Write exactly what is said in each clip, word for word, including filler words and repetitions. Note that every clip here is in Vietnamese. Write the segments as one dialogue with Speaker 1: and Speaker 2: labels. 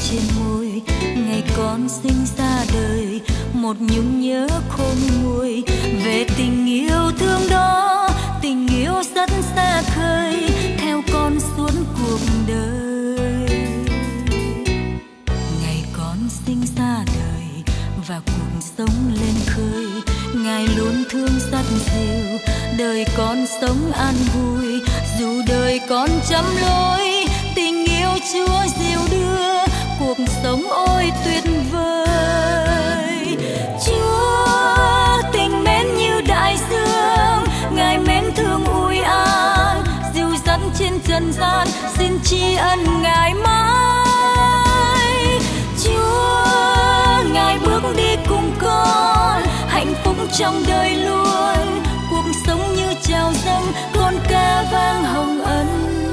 Speaker 1: trên môi. Ngày con sinh ra đời, một nhung nhớ khôn nguôi về tình yêu thương đó. Tình yêu rất xa khơi theo con suốt cuộc đời. Ngày con sinh ra đời và cuộc sống lên khơi, Ngài luôn thương rất dịu đời con sống an vui. Dù đời con trăm lối, tình yêu Chúa dìu đưa cuộc sống ôi tuyệt vời. Chúa tình mến như đại dương, Ngài mến thương ủi an, dìu dắt trên trần gian, xin tri ân Ngài mãi. Chúa Ngài bước đi cùng con, hạnh phúc trong đời luôn. Cuộc sống như chào dâng, con ca vang hồng ân.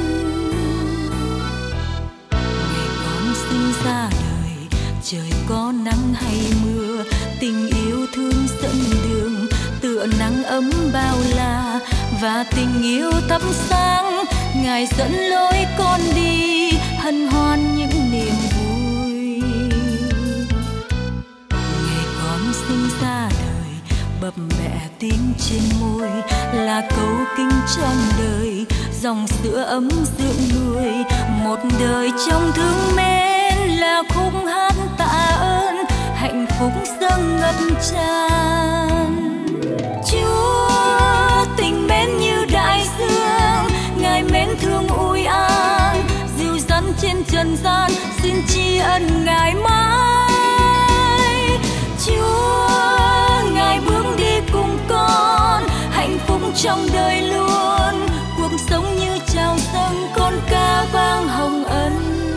Speaker 1: Ngày con sinh ra đời, trời có nắng hay mưa, tình yêu thương dẫn đường tựa nắng ấm bao la. Và tình yêu thắp sáng, Ngài dẫn lối con đi, hân hoan những niềm vui. Ngày con sinh ra đời, bập bẹ tiếng trên môi là câu kinh trong đời, dòng sữa ấm dưỡng nuôi. Một đời trong thương mến là khúc hát tạ ơn, hạnh phúc dâng ngập tràn. Chúa tình mến như đại dương, Ngài mến thương ủi an, dìu dắt trên trần gian, xin tri ân Ngài mãi. Chúa Ngài bước đi cùng con, hạnh phúc trong đời luôn. Cuộc sống như chào dâng, con ca vang hồng ân.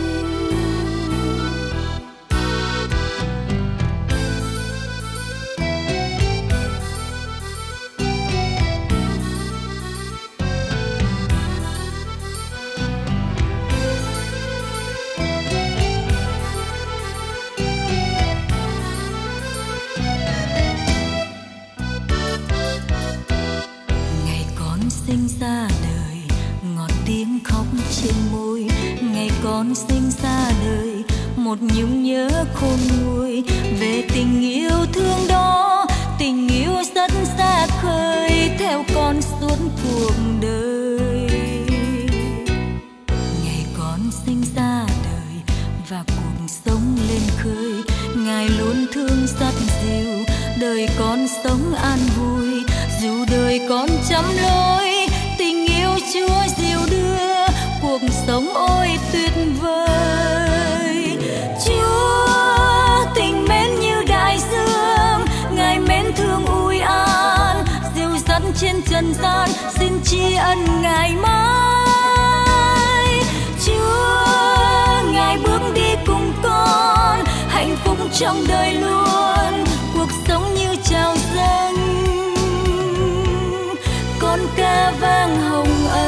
Speaker 1: Sinh ra đời, ngọt tiếng khóc trên môi. Ngày con sinh ra đời, một nhung nhớ khôn nguôi về tình yêu thương đó. Tình yêu rất xa khơi theo con suốt cuộc đời. Ngày con sinh ra đời và cuộc sống lên khơi, Ngài luôn thương rất dịu đời con sống an vui. Dù đời con trăm lối, tình yêu Chúa dìu đưa cuộc sống ôi tuyệt vời. Chúa tình mến như đại dương, Ngài mến thương ủi an, dìu dắt trên trần gian, xin tri ân Ngài mãi. Chúa Ngài bước đi cùng con, hạnh phúc trong đời luôn. Cuộc sống như chào dâng, con ca vang hồng ân.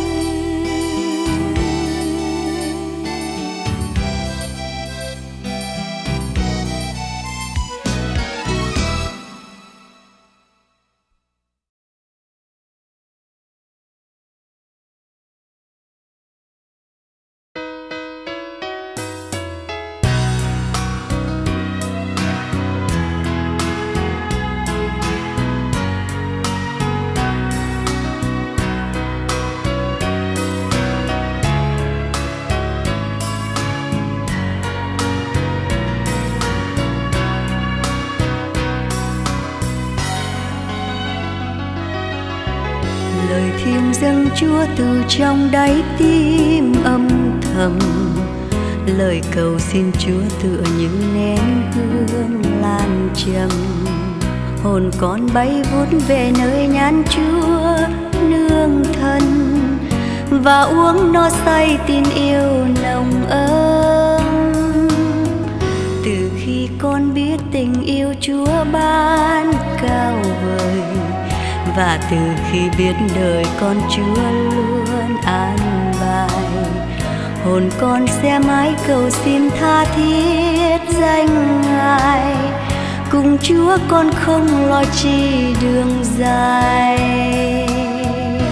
Speaker 2: Thiêng dâng Chúa từ trong đáy tim âm thầm, lời cầu xin Chúa tựa những nén hương lan trầm. Hồn con bay vút về nơi nhan Chúa nương thân, và uống no say tin yêu nồng ấm. Từ khi con biết tình yêu Chúa ban cao vời, và từ khi biết đời con Chúa luôn an bài, hồn con sẽ mãi cầu xin tha thiết danh Ngài. Cùng Chúa con không lo chi đường dài.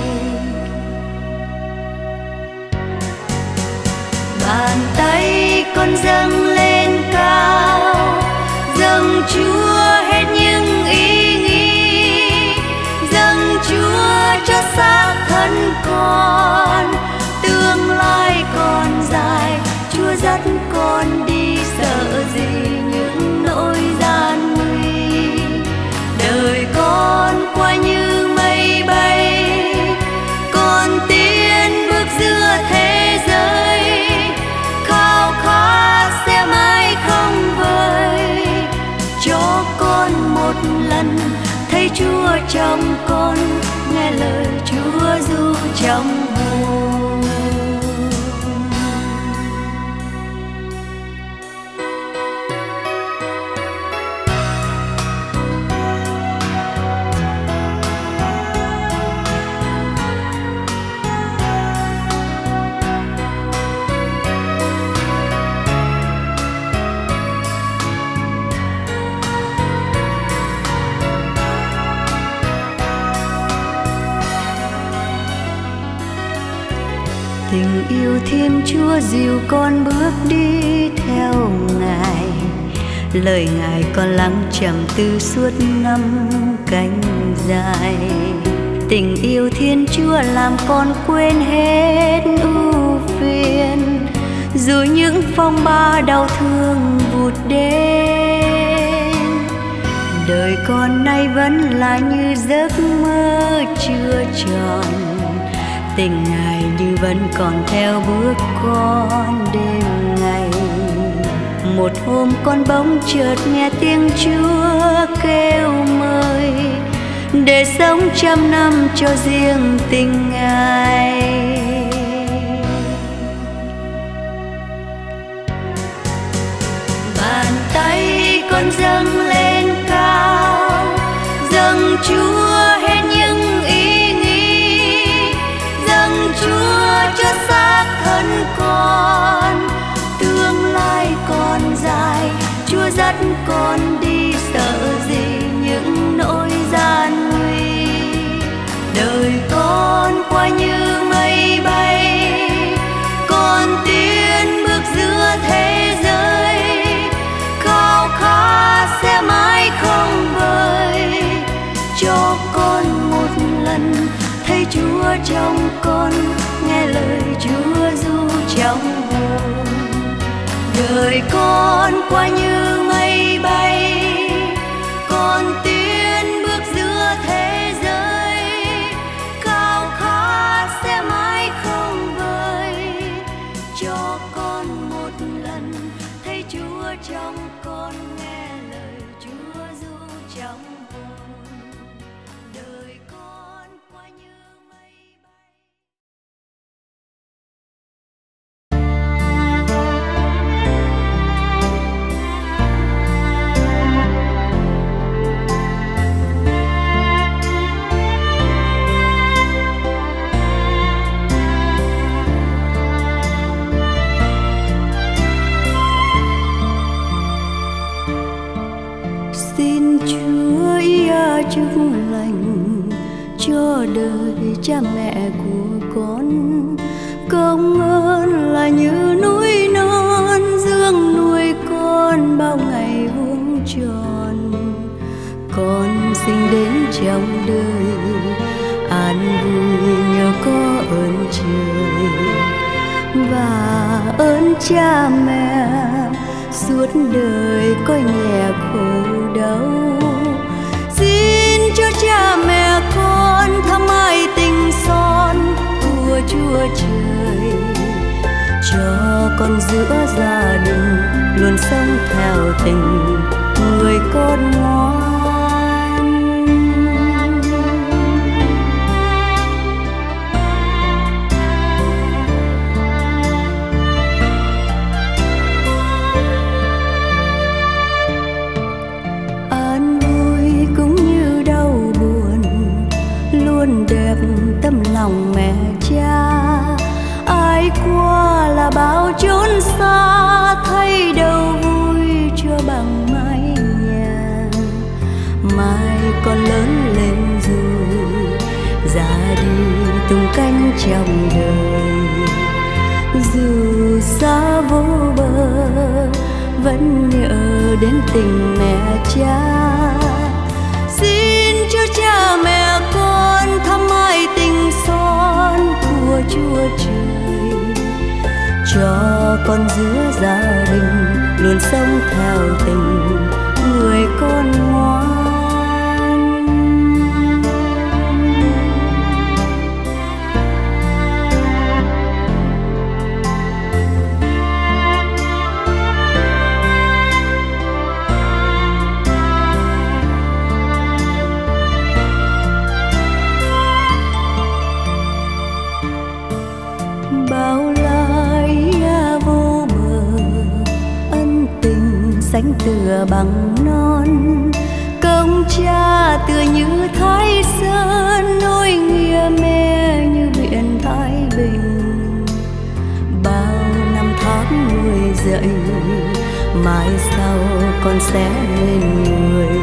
Speaker 2: Bàn tay con dâng lên cao, dâng Chúa hết những ý nghĩ, dâng Chúa cho xác thân con. Tương lai còn dài, Chúa dắt con đi, sợ gì những nỗi gian nguy. Đời con qua như mây bay, con tiến bước giữa thế giới, khao khát sẽ mãi không vơi. Cho con một lần thấy Chúa trong con, nghe lời Chúa ru trong hồn. Tình yêu Thiên Chúa dìu con bước đi theo Ngài, lời Ngài con lắng trầm tư suốt năm cánh dài. Tình yêu Thiên Chúa làm con quên hết ưu phiền, dù những phong ba đau thương vụt đến. Đời con nay vẫn là như giấc mơ chưa tròn, tình Ngài như vẫn còn theo bước con đêm ngày. Một hôm con bỗng chợt nghe tiếng Chúa kêu mời, để sống trăm năm cho riêng tình Ngài. Bàn tay con dâng lên cao, dâng Chúa hết những ý nghĩ, dâng Chúa cho xác thân con. Tương lai còn dài, Chúa dắt con đi, sợ gì những nỗi gian nguy. Đời con qua như mây bay, con tiến bước giữa thế giới, khao khát sẽ mãi không vơi. Cho con một lần thấy Chúa trong con, nghe lời Chúa ru trong hồn. Đời con qua như mây bay, con tiến bước giữa thế giới, khao khát sẽ mãi không vơi. Cho con một lần thấy Chúa trong con, nghe lời Chúa ru trong hồn. Đời con qua như mây bay. Xin Chúa ia chúc lành cho đời cha mẹ của con. Công ơn là như núi non, dưỡng nuôi con bao ngày vuông tròn. Con sinh đến trong đời an vui nhờ có ơn trời và ơn cha mẹ, suốt đời coi nhẹ khổ đau. Xin cho cha mẹ con thắm ai tình son của Chúa trời, cho con giữa gia đình luôn sống theo tình người con ngoan. Đẹp tâm lòng mẹ cha, ai qua là bao chốn xa, thấy đâu vui cho bằng mái nhà. Mai con lớn lên rồi, ra đi tung cánh trong đời, dù xa vô bờ vẫn nhớ đến tình mẹ cha. Xin cho cha mẹ con thăm hai tình son của Chúa Trời, cho con giữa gia đình luôn sống theo tình người con ngoan. Sánh tựa bằng non, công cha tựa như Thái Sơn, nối nghĩa mẹ như biển Thái Bình. Bao năm tháng nuôi dạy, mai sau con sẽ lên người.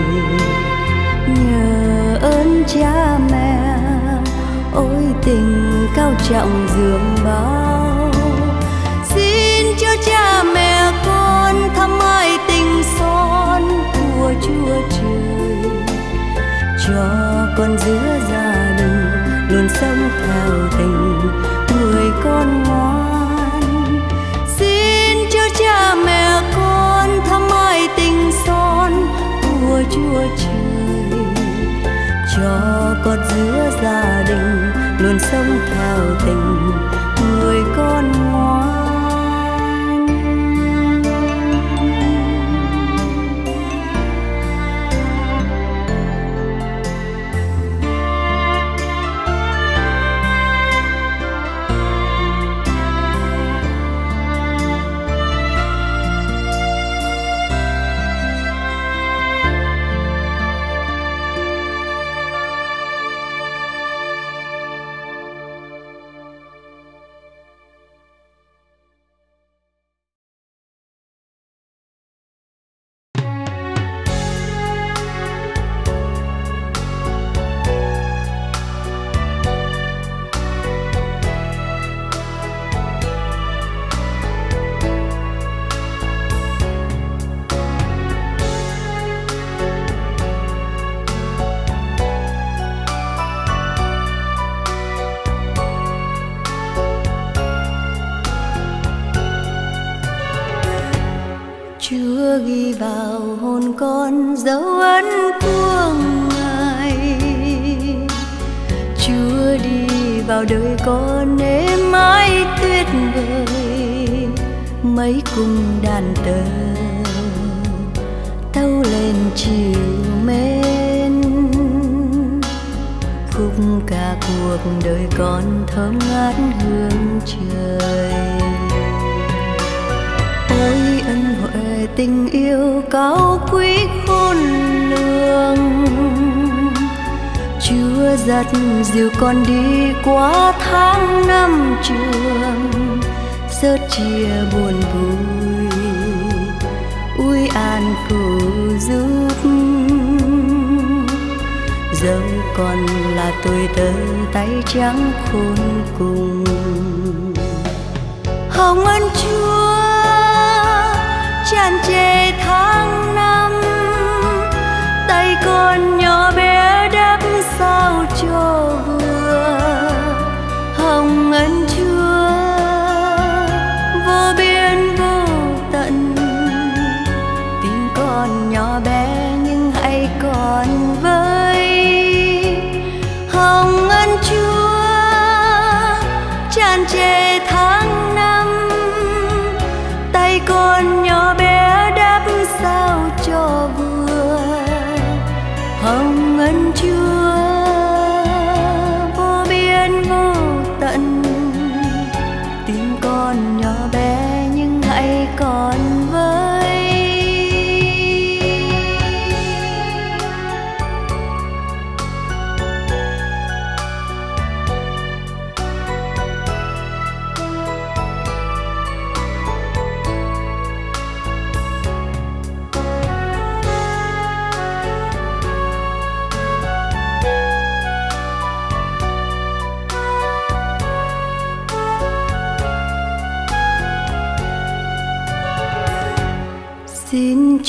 Speaker 2: Nhờ ơn cha mẹ, ôi tình cao trọng dường bao. Xin cho cha mẹ con thăm hai tình son của Chúa Trời, cho con giữa gia đình luôn sống theo tình người con ngoan. Xin cho cha mẹ con thăm hai tình son của Chúa Trời, cho con giữa gia đình luôn sống theo tình người con ngoan. Chúa ghi vào hồn con dấu ấn của Ngài, Chúa đi vào đời con êm ái tuyệt vời. Mấy cung đàn tơ tâu lên chiều mến, khúc ca cuộc đời con thơm ngát hương trời. Ôi ân huệ tình yêu cao quý khôn lường, Chúa dắt dìu con đi qua tháng năm trường, sớt chia buồn vui ui an phù giúp. Dẫu còn là tuổi tơ tay trắng khôn cùng, hồng ân Chúa tràn trề tháng năm, tay con nhỏ bé đắp sao cho vừa. Hồng ân Chúa vô biên vô tận, tim con nhỏ bé nhưng hãy còn với. Hồng ân Chúa tràn trề tháng năm, tay con nhỏ bé đắp sao cho vừa. Hồng ân Chúa vô biên vô tận, tim con nhỏ bé nhưng hãy còn với.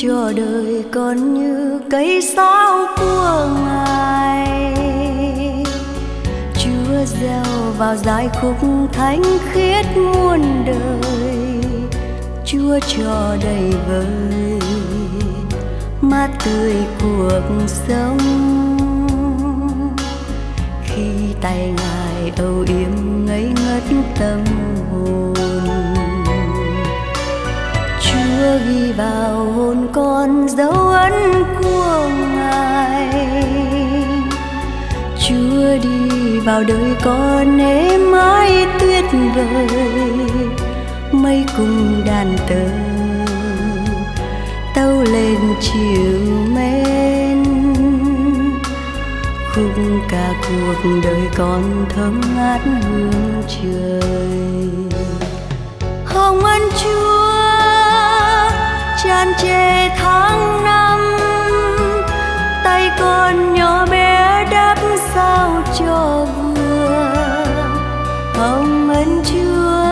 Speaker 2: cho đời còn như cây sao của Ngài. Chúa gieo vào giai khúc thánh khiết muôn đời, Chúa cho đầy vơi mát tươi cuộc sống. Khi tay Ngài âu yếm ngây ngất tâm hồn, Chúa ghi vào hồn con dấu ấn của Ngài. Chúa đi vào đời con êm ái tuyệt vời, mây cùng đàn tơ tâu lên chiều mến. Khúc ca cuộc đời con thơm ngát hương trời. Hồng ân Chúa tràn trề tháng năm, tay con nhỏ bé đắp sao cho vừa. Hồng ân Chúa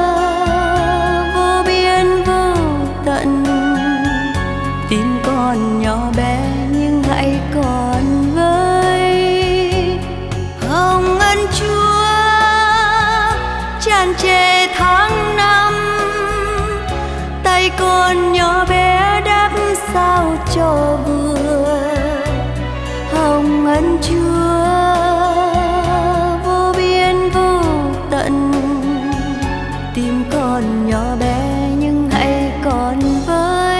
Speaker 2: vô biên vô tận, tim con nhỏ bé nhưng hãy còn với. Hồng ân Chúa tràn trề tháng năm, tay con nhỏ bé đắp sao cho vừa. Hồng ân Chúa vô biên vô tận, tim con nhỏ bé nhưng hãy còn với.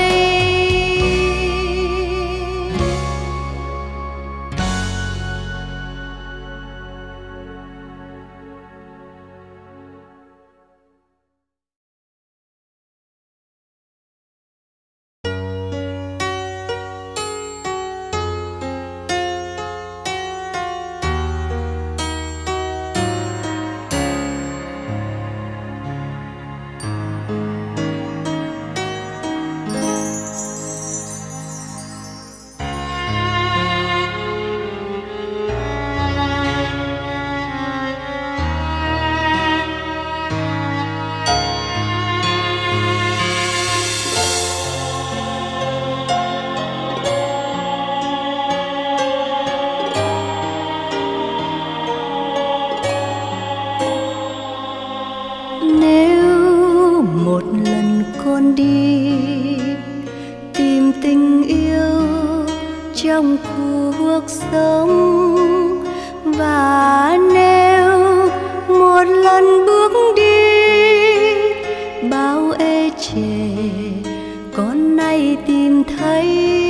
Speaker 2: Trong cuộc sống, và nếu một lần bước đi bao ê chề con nay tìm thấy.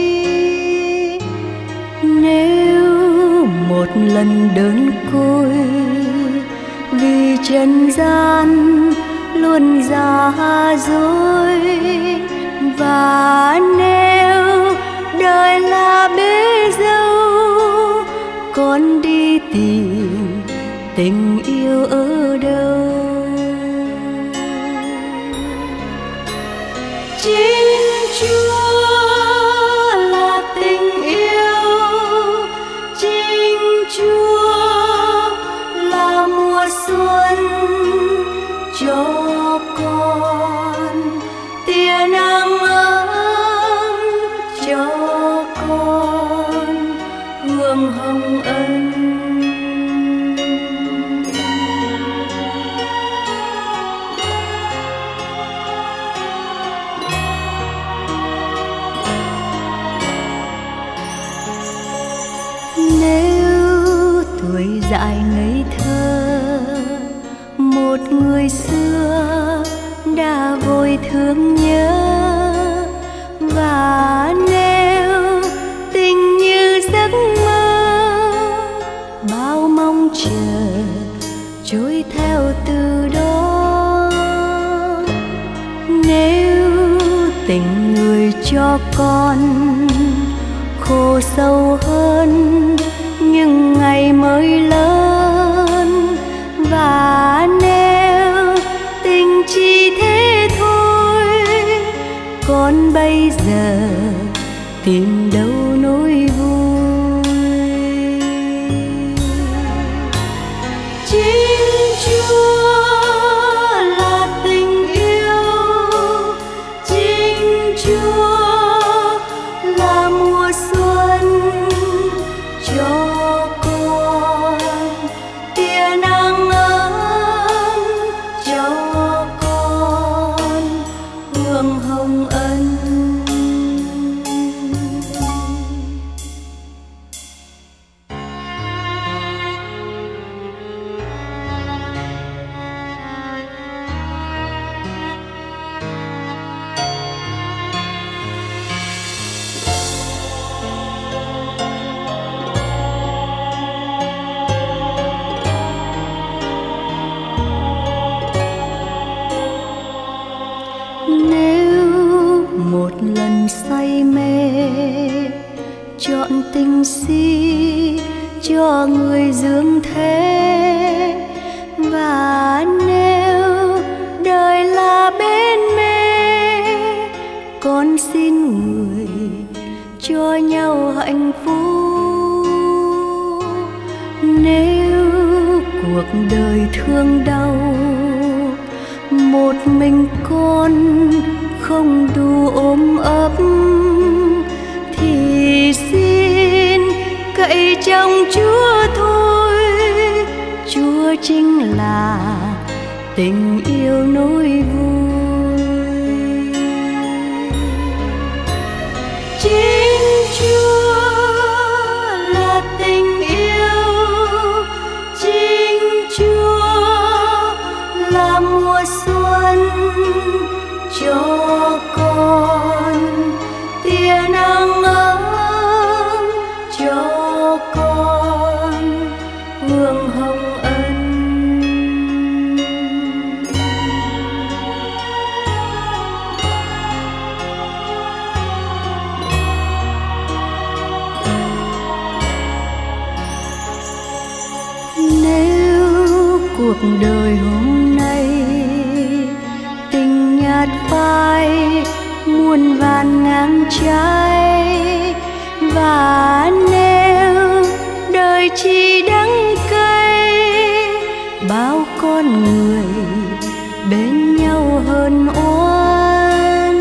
Speaker 2: Nếu một lần đơn côi vì trần gian luôn giả dối, và nếu đời là bể dâu con đi tìm tình yêu ở đâu. Chính Chúa là tình yêu, chính Chúa là mùa xuân cho con, tia nắng ấm cho con, hương hồng ân. Nếu tuổi dại ngây thơ một người xưa đã vội thương nhớ, và nếu tình như giấc mơ bao mong chờ trôi theo từ đó. Nếu tình người cho con khổ sâu hơn nhưng ngày mới lớn, và nếu tình chỉ thế thôi con bây giờ tìm đâu nỗi vui. Chính Chúa là tình yêu, chính Chúa cho người dương thế. Và nếu đời là bên mê, con xin người cho nhau hạnh phúc. Nếu cuộc đời thương đau, một mình con không đủ ôm ấp, thì xin cậy trong Chúa thôi. Chúa chính là tình yêu nỗi vui. Chính Chúa là tình yêu, chính Chúa là mùa xuân cho con, tia nắng ấm cho con, hương hồng ân. Nếu cuộc đời hôm nay tình nhạt phai, muôn vàn ngang trái, và nếu đời chỉ đắng cay, bao con người bên nhau hơn oan.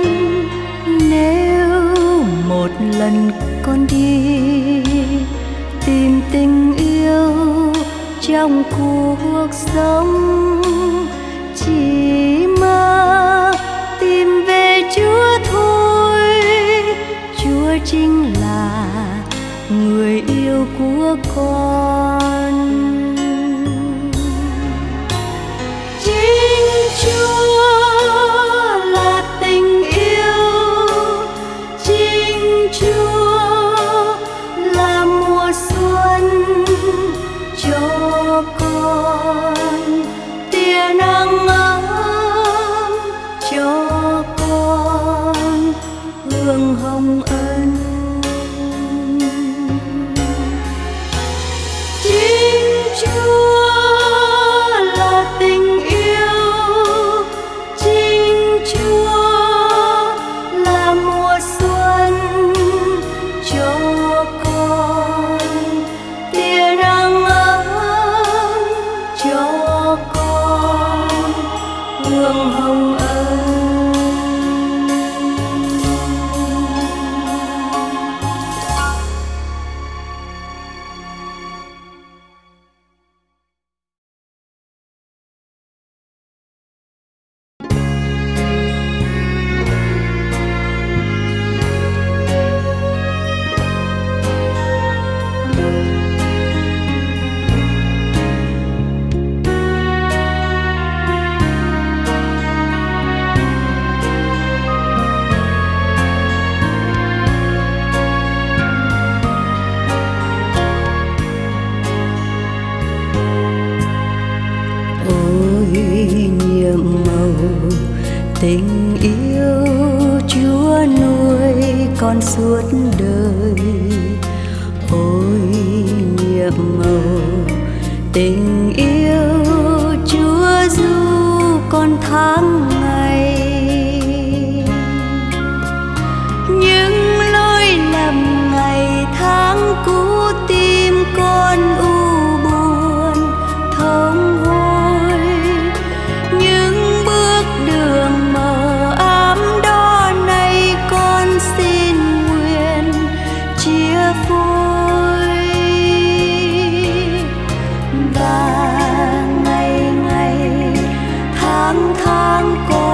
Speaker 2: Nếu một lần con đi tìm tình yêu trong cuộc sống, chỉ mơ tìm về Chúa thôi. Chúa chính là người yêu của con. Chính Chúa là tình yêu, chính Chúa là mùa xuân cho con, tia nắng ấm cho con, hương hồng ân. Chính Chúa là tình yêu, chính Chúa là mùa xuân cho con, tia nắng ấm cho con, hương hồng ân. Tình yêu Chúa nuôi con suốt đời. Ôi nhiệm màu tình yêu Chúa du con tháng ngày. Những lỗi lầm ngày tháng cũ tim con u buồn thống hối. Những bước đường mờ ám đó nay con xin nguyện chia phôi. Và ngày ngày tháng tháng con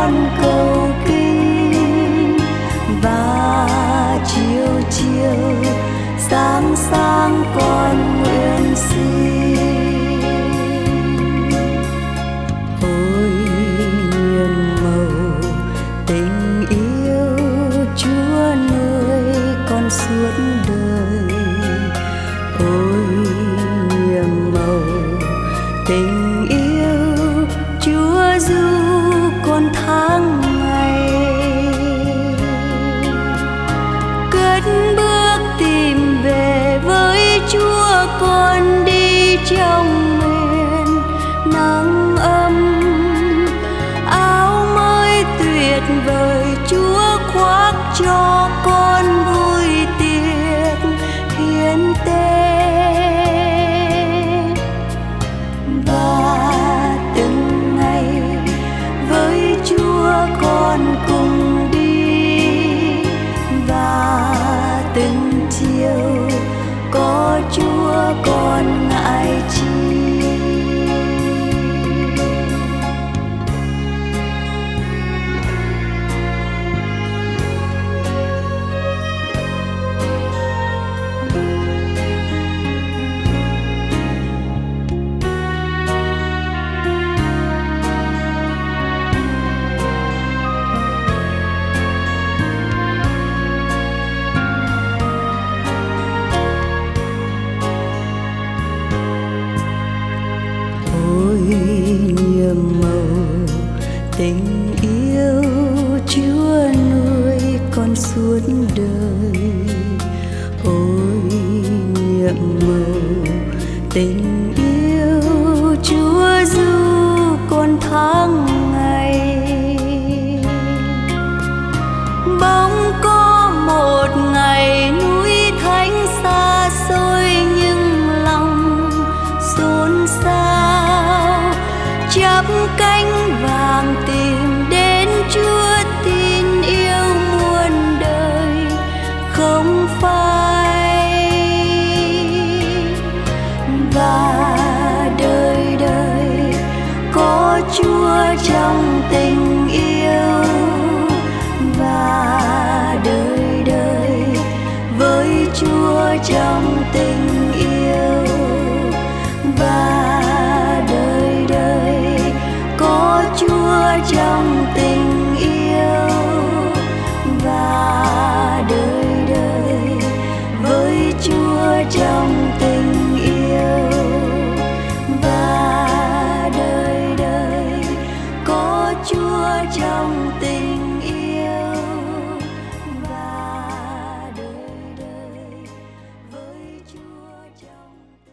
Speaker 2: còn ngại chi. Tình yêu Chúa nuôi con suốt đời, ôi nhiệm màu tình yêu Chúa du con tháng ngày. Bỗng có một ngày núi thánh xa xôi nhưng lòng xôn xao, chắp cánh vàng tìm đến Chúa tin yêu muôn đời không phai. Và đời đời có Chúa trong tình yêu, và đời đời với Chúa trong tình yêu, và đời đời có Chúa trong tình yêu, và đời đời với Chúa trong tình yêu, và đời đời có Chúa trong tình yêu, và đời đời với Chúa trong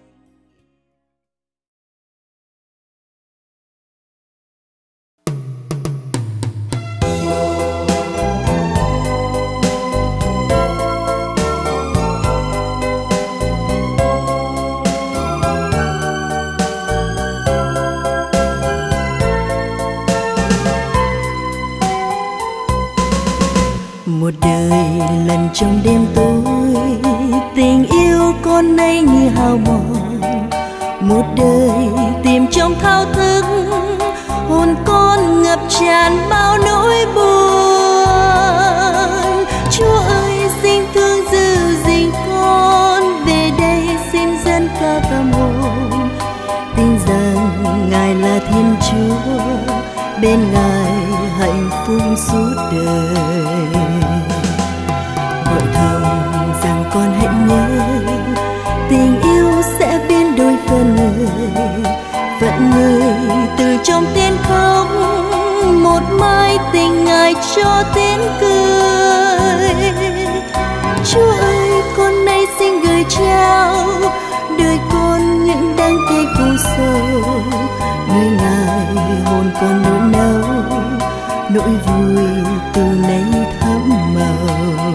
Speaker 2: một đời lần trong đêm tối, tình yêu con nay như hao mòn. Một đời tìm trong thao thức, hồn con ngập tràn bao nỗi buồn. Chúa ơi xin thương giữ gìn con, về đây xin dẫn ca tâm hồn. Tin rằng Ngài là Thiên Chúa, bên Ngài hạnh phúc suốt đời. Gọi thầm rằng con hãy nhớ, tình yêu sẽ biến đổi phần người. Phận người từ trong tiếng khóc, một mai tình Ngài cho tiếng cười. Chúa ơi con nay xin gửi trao đời con những đắng cay khổ sầu. Nơi Ngài hồn con nỗi nao, nỗi vui từ nay thắm màu.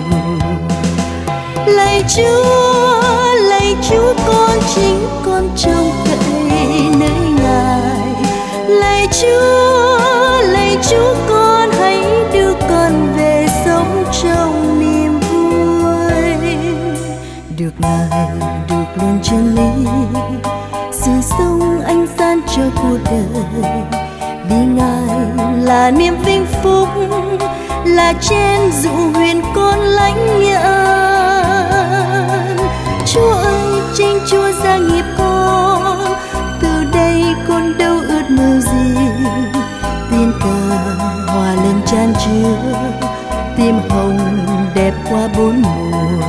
Speaker 2: Lạy Chúa, lạy Chúa con chính con trông cậy nơi Ngài. Lạy Chúa, lạy Chúa con hãy đưa con về sống trong niềm vui. Được Ngài, được luôn chân lý, sự sống ánh sáng cho cuộc đời. Vì Ngài là niềm vinh phúc, là trên dụ huyền con lãnh nhận. Chúa ơi chính Chúa gia nghiệp con, từ đây con đâu ước mơ gì. Tiên ca hòa lên chan chứa, tim hồng đẹp qua bốn mùa.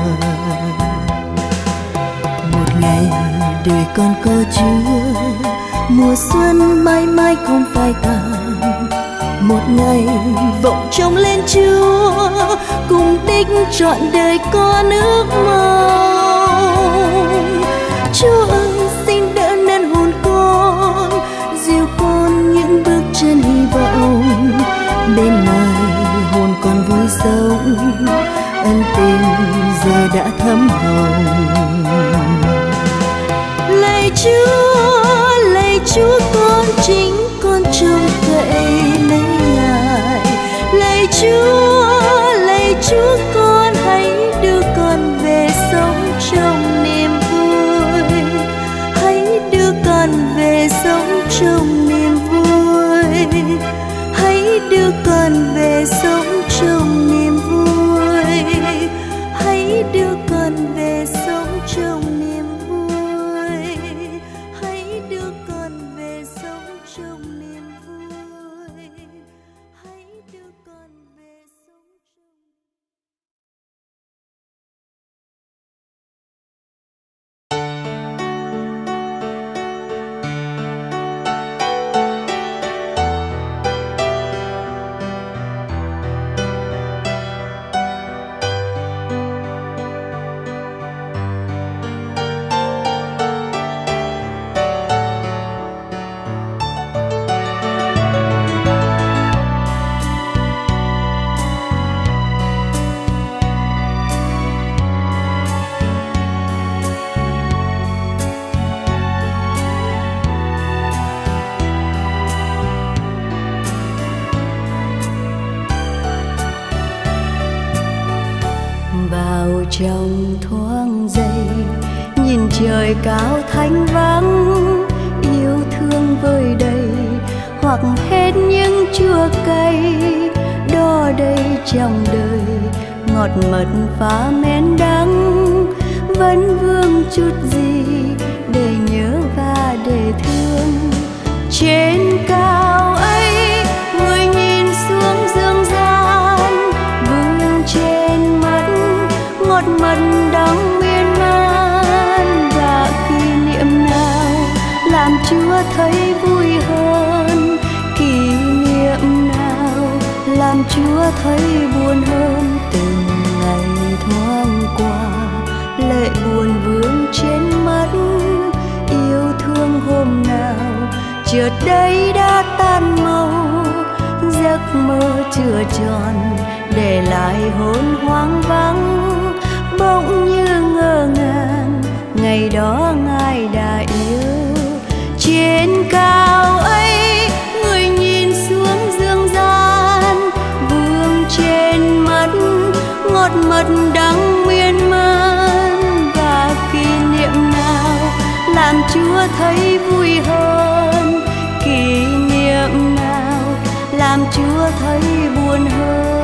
Speaker 2: Một ngày đời con có Chúa, mùa xuân mãi mãi không phai tàn. Một ngày vọng trông lên Chúa, cùng đích trọn đời con ước mong. Chúa ơi xin đỡ nên hồn con, dìu con những bước chân hy vọng. Bên Ngài hồn con vui sống, ân tình giờ đã thấm hồng. Lạy Chúa, lạy Chúa con chính con trông cậy nơi Ngài. Lạy Chúa, lạy Chúa con hãy đưa con về sống trong niềm vui. trong thoáng giây, nhìn trời cao thanh vắng, yêu thương vơi đầy hoặc hết những chua cay. Đo đây trong đời ngọt mật pha men đắng, vẫn vương chút gì để nhớ và để thương. Trên cao ấy người nhìn xuống dương gian, vương trên mắt ngọt mật đắng miên man. Và kỷ niệm nào làm Chúa thấy vui hơn, kỷ niệm nào làm Chúa thấy buồn hơn. Từng ngày thoáng qua lệ buồn vương trên mắt, yêu thương hôm nào chợt đây đã tan màu. Giấc mơ chưa tròn để lại hồn hoang vắng, bỗng như ngỡ ngàng ngày đó Ngài đã yêu. Trên cao ấy người nhìn xuống dương gian, vương trên mắt ngọt mật đắng miên man. Và kỷ niệm nào làm Chúa thấy vui hơn, kỷ niệm nào làm Chúa thấy buồn hơn.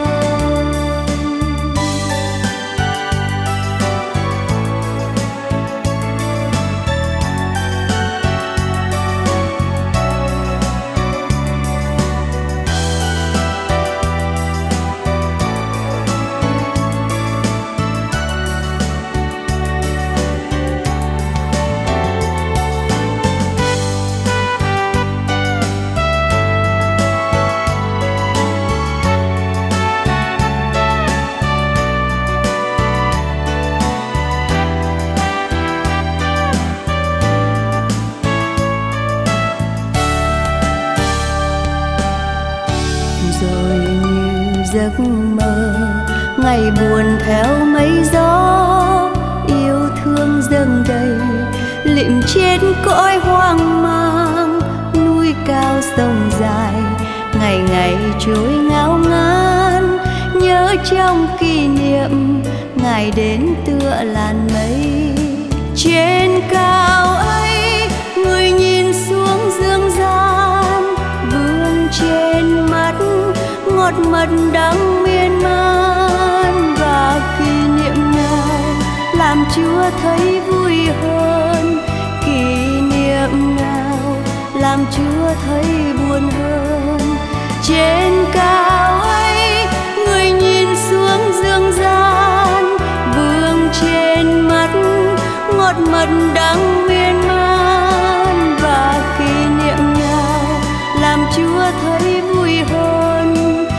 Speaker 2: Giấc mơ ngày buồn theo mây gió, yêu thương dâng đầy lịm trên cõi hoang mang. Núi cao sông dài ngày ngày trôi ngao ngán, nhớ trong kỷ niệm Ngài đến tựa làn mây. Trên cao ấy người nhìn xuống dương gian, vương trên mắt ngọt mật đắng miên man. Và kỷ niệm nào làm Chúa thấy vui hơn, kỷ niệm nào làm Chúa thấy buồn hơn. Trên cao ấy người nhìn xuống dương gian, vương trên mắt ngọt mật đắng miên man. Và kỷ niệm nào làm Chúa thấy vui hơn,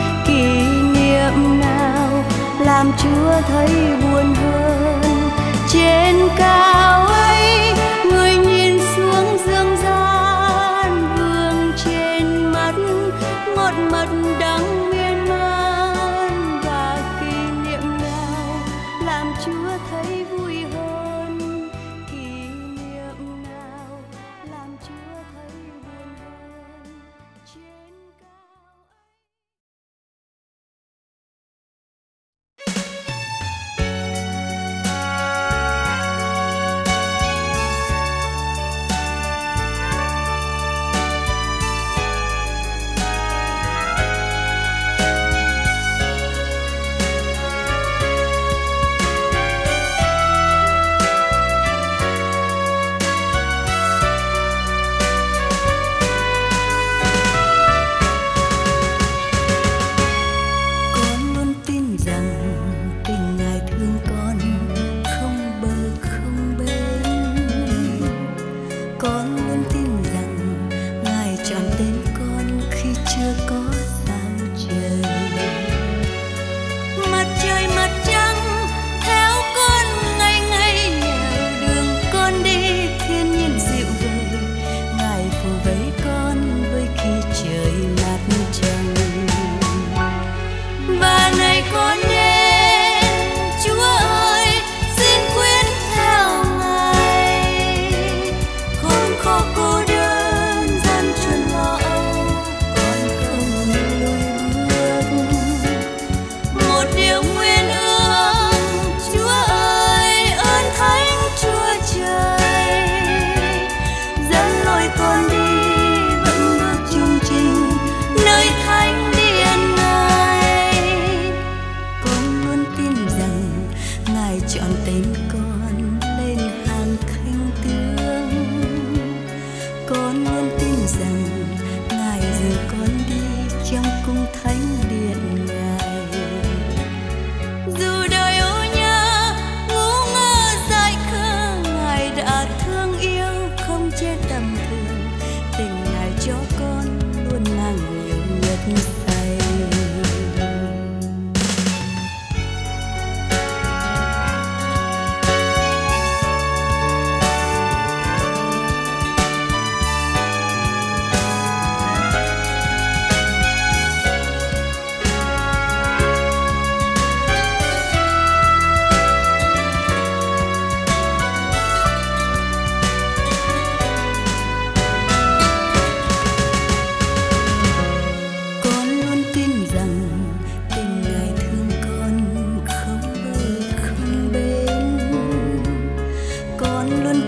Speaker 2: làm Chúa thấy buồn hơn. Trên cao ấy người nhìn xuống dương gian, vương trên mắt ngọt mật đắng miên man. Và kỷ niệm nào làm Chúa thấy vui hơn, kỷ niệm nào làm Chúa thấy buồn hơn. Trên cao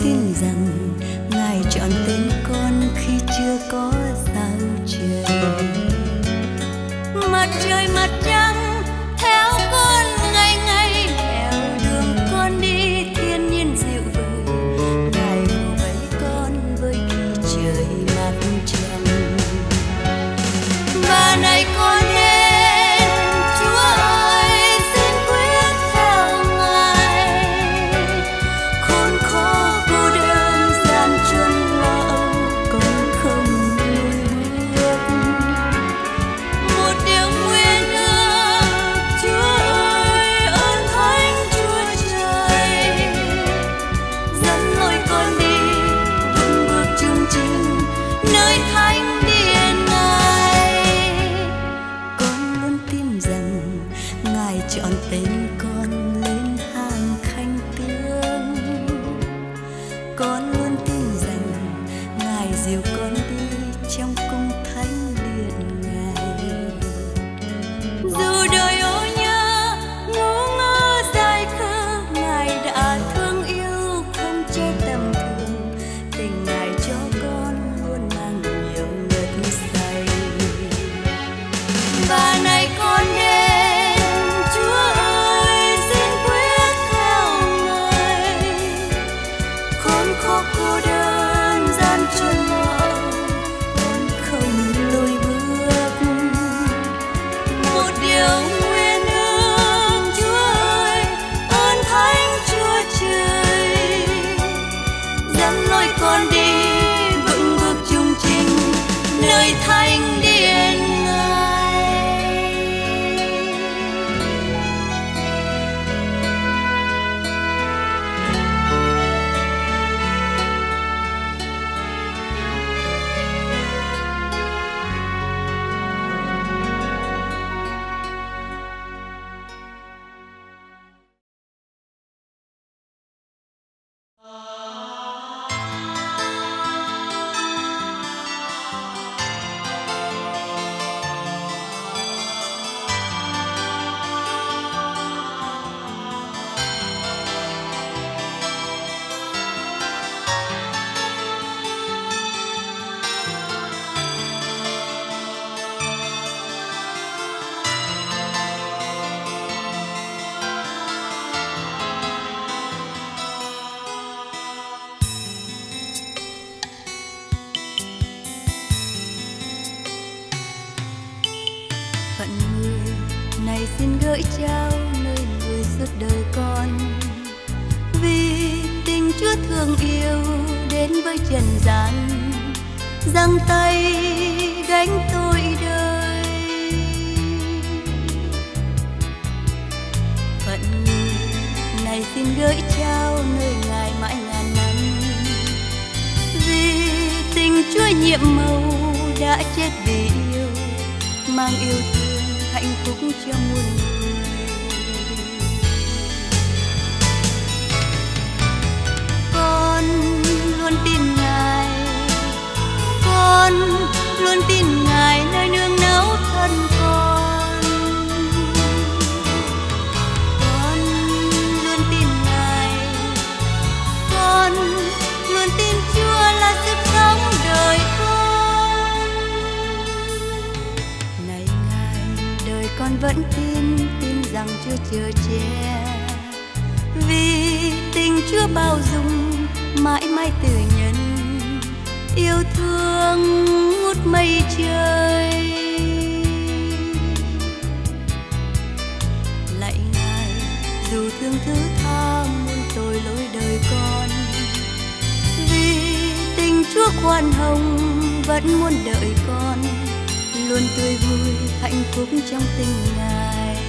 Speaker 2: tin rằng Ngài chọn tên con khi chưa có sao trời. Mặt trời mặt trăng theo con ngày ngày theo đường con đi, thiên nhiên dịu vời Ngài vỗ vẫy con với kỳ trời mặt trăng. Và này con đến Chúa ơi, xin quyết theo Ngài, khốn khó cô đơn gian truân lo con không lùi bước. Một điều nguyên ước Chúa ơi, ơn thánh Chúa trời dẫn lối con đi vững bước chung trình nơi thánh điện Ngài. Con luôn tin rằng Ngài chọn tên con lên hàng khanh tướng. Con luôn tin rằng Ngài dìu con đi trong cung thánh điện Ngài. Dù đời ô nhớ ngu ngơ dài khờ, Ngài đã thương yêu không che tầm thường. Tình Ngài cho con luôn mang nhiều ngất say. Và này con đến Chúa ơi, xin quyết theo Ngài, khốn khó cô đơn gian truân lo con không lùi bước. Một điều nguyên ước Chúa ơi, ơn thánh Chúa trời dẫn lối con đi vững bước chung trình nơi thánh điện Ngài. Phận người này xin gửi trao nơi người suốt đời con, vì tình Chúa thương yêu đến với trần gian, giang tay gánh tội đời. Phận người này xin gửi trao nơi Ngài mãi ngàn năm, vì tình Chúa nhiệm màu đã chết vì yêu, mang yêu thương hạnh phúc cho muôn người. Con luôn tin Ngài, con luôn tin Ngài nơi nương náu thân con. Con luôn tin Ngài, con luôn tin Chúa là sức sống đời con. Này Ngài, đời con vẫn tin, tin rằng Chúa chở che, vì tình Chúa bao dung mãi mãi từ nhân, yêu thương ngút mây trời. Lạy Ngài, dù thương thứ tha muôn tội lỗi đời con, vì tình Chúa khoan hồng vẫn muốn đợi con, luôn tươi vui hạnh phúc trong tình Ngài.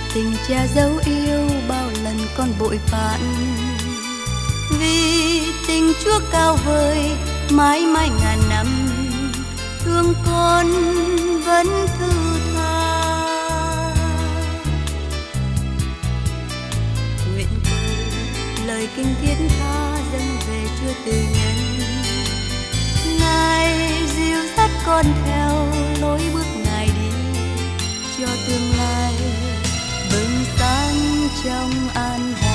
Speaker 2: tình cha dấu yêu bao lần con bội phản. Vì tình Chúa cao vời mãi mãi ngàn năm, thương con vẫn thứ tha. Nguyện cầu lời kinh thiết tha dâng về Chúa từ nhân, Ngài dìu dắt con theo lối bước Ngài đi, cho tương lai bừng sáng trong an hòa.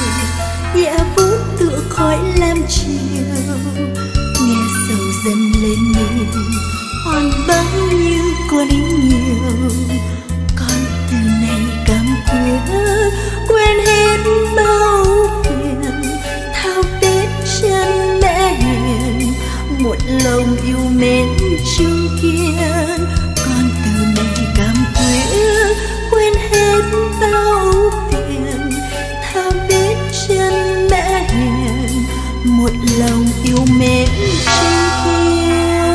Speaker 2: Nhẹ phút tựa khói lam chiều, nghe sầu dần lên
Speaker 1: bên mình hoàn bao nhiêu có lý nhiều. Con từ này cảm quyết quên hết bao phiền, thao biết chân mẹ hiền một lòng yêu mến chứng kiến. Con từ này cảm quyết quên hết bao phiền, thao biết chân mẹ hiền một lòng yêu mến chứng kiến.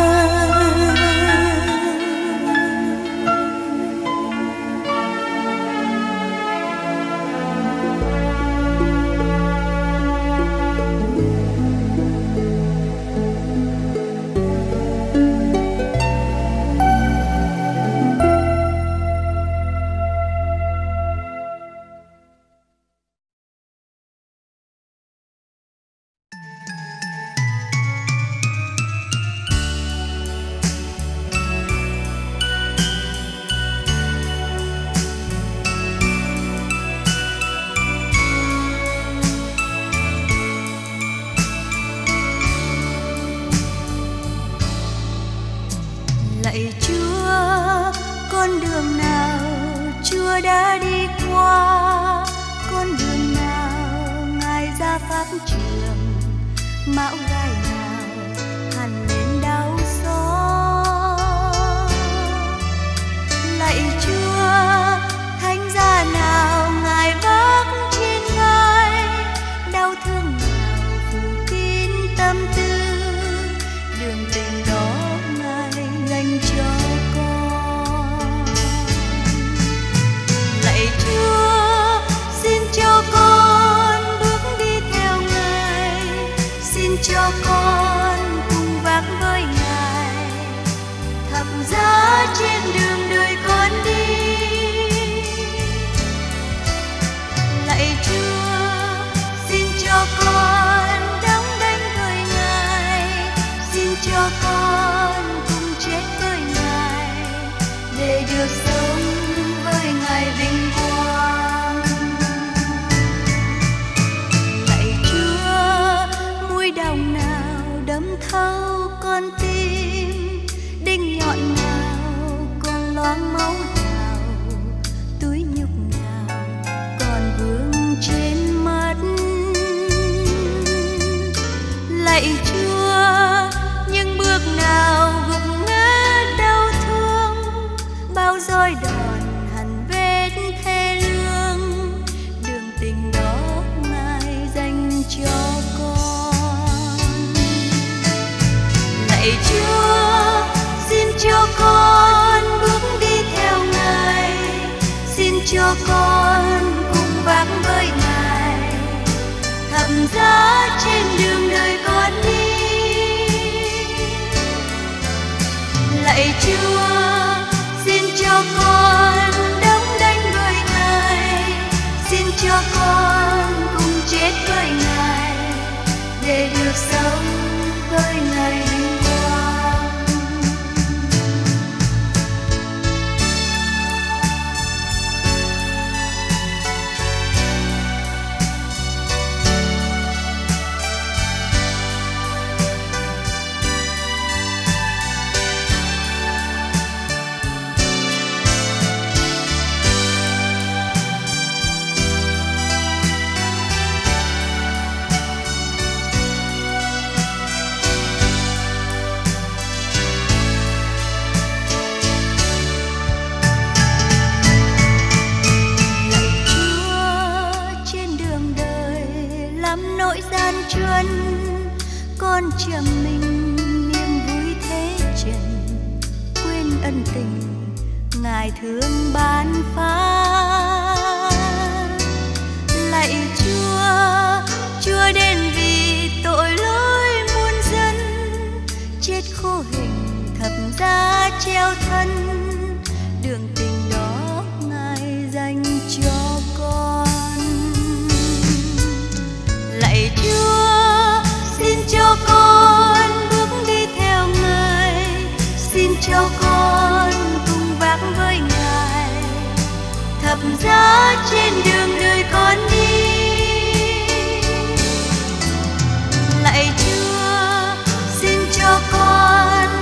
Speaker 1: Lạy Chúa, con đường nào Chúa đã đi qua, con đường nào Ngài ra pháp trường, mão gai nào hằn lên đau xót. Lạy Chúa, thánh giá nào Ngài vác trên vai, đau thương nào phủ kín tâm tư, đường tình đó dành cho con. Lạy Chúa, xin cho con bước đi theo Ngài, xin cho con cùng vác với Ngài thập giá trên đường đời con đi. Lạy Chúa, xin cho con đóng đảnh với Ngài, xin cho con chết với Ngài để được sống với Ngài vinh quang. Lạy Chúa, mũi đồng nào đâm thấu con tim, đinh nhọn nào còn loáng máu nào, túi nhục nào còn vương trên mắt. Lạy Chúa, những bước nào gục ngã đau thương, bao roi đòn hằn vết thê lương, đường tình đó Ngài dành cho con. Lạy Chúa, xin cho con bước đi theo Ngài, xin cho con cùng vác với Ngài thập giá trên đường đời con đi. Lạy Chúa, xin cho con đóng đảnh với Ngài, xin cho con cùng chết với Ngài để được sống với Ngài vinh quang. Nỗi gian truân con trầm mình niềm vui thế trần, quên ân tình Ngài thương ban phát. Lạy Chúa, Chúa đến vì tội lỗi muôn dân, chết khô hình thập giá treo thân, đường tình đó Ngài dành cho con. Lạy Chúa, xin cho con bước đi theo Ngài, xin cho con cùng vác với Ngài thập giá trên đường đời con đi. Lạy Chúa, xin cho con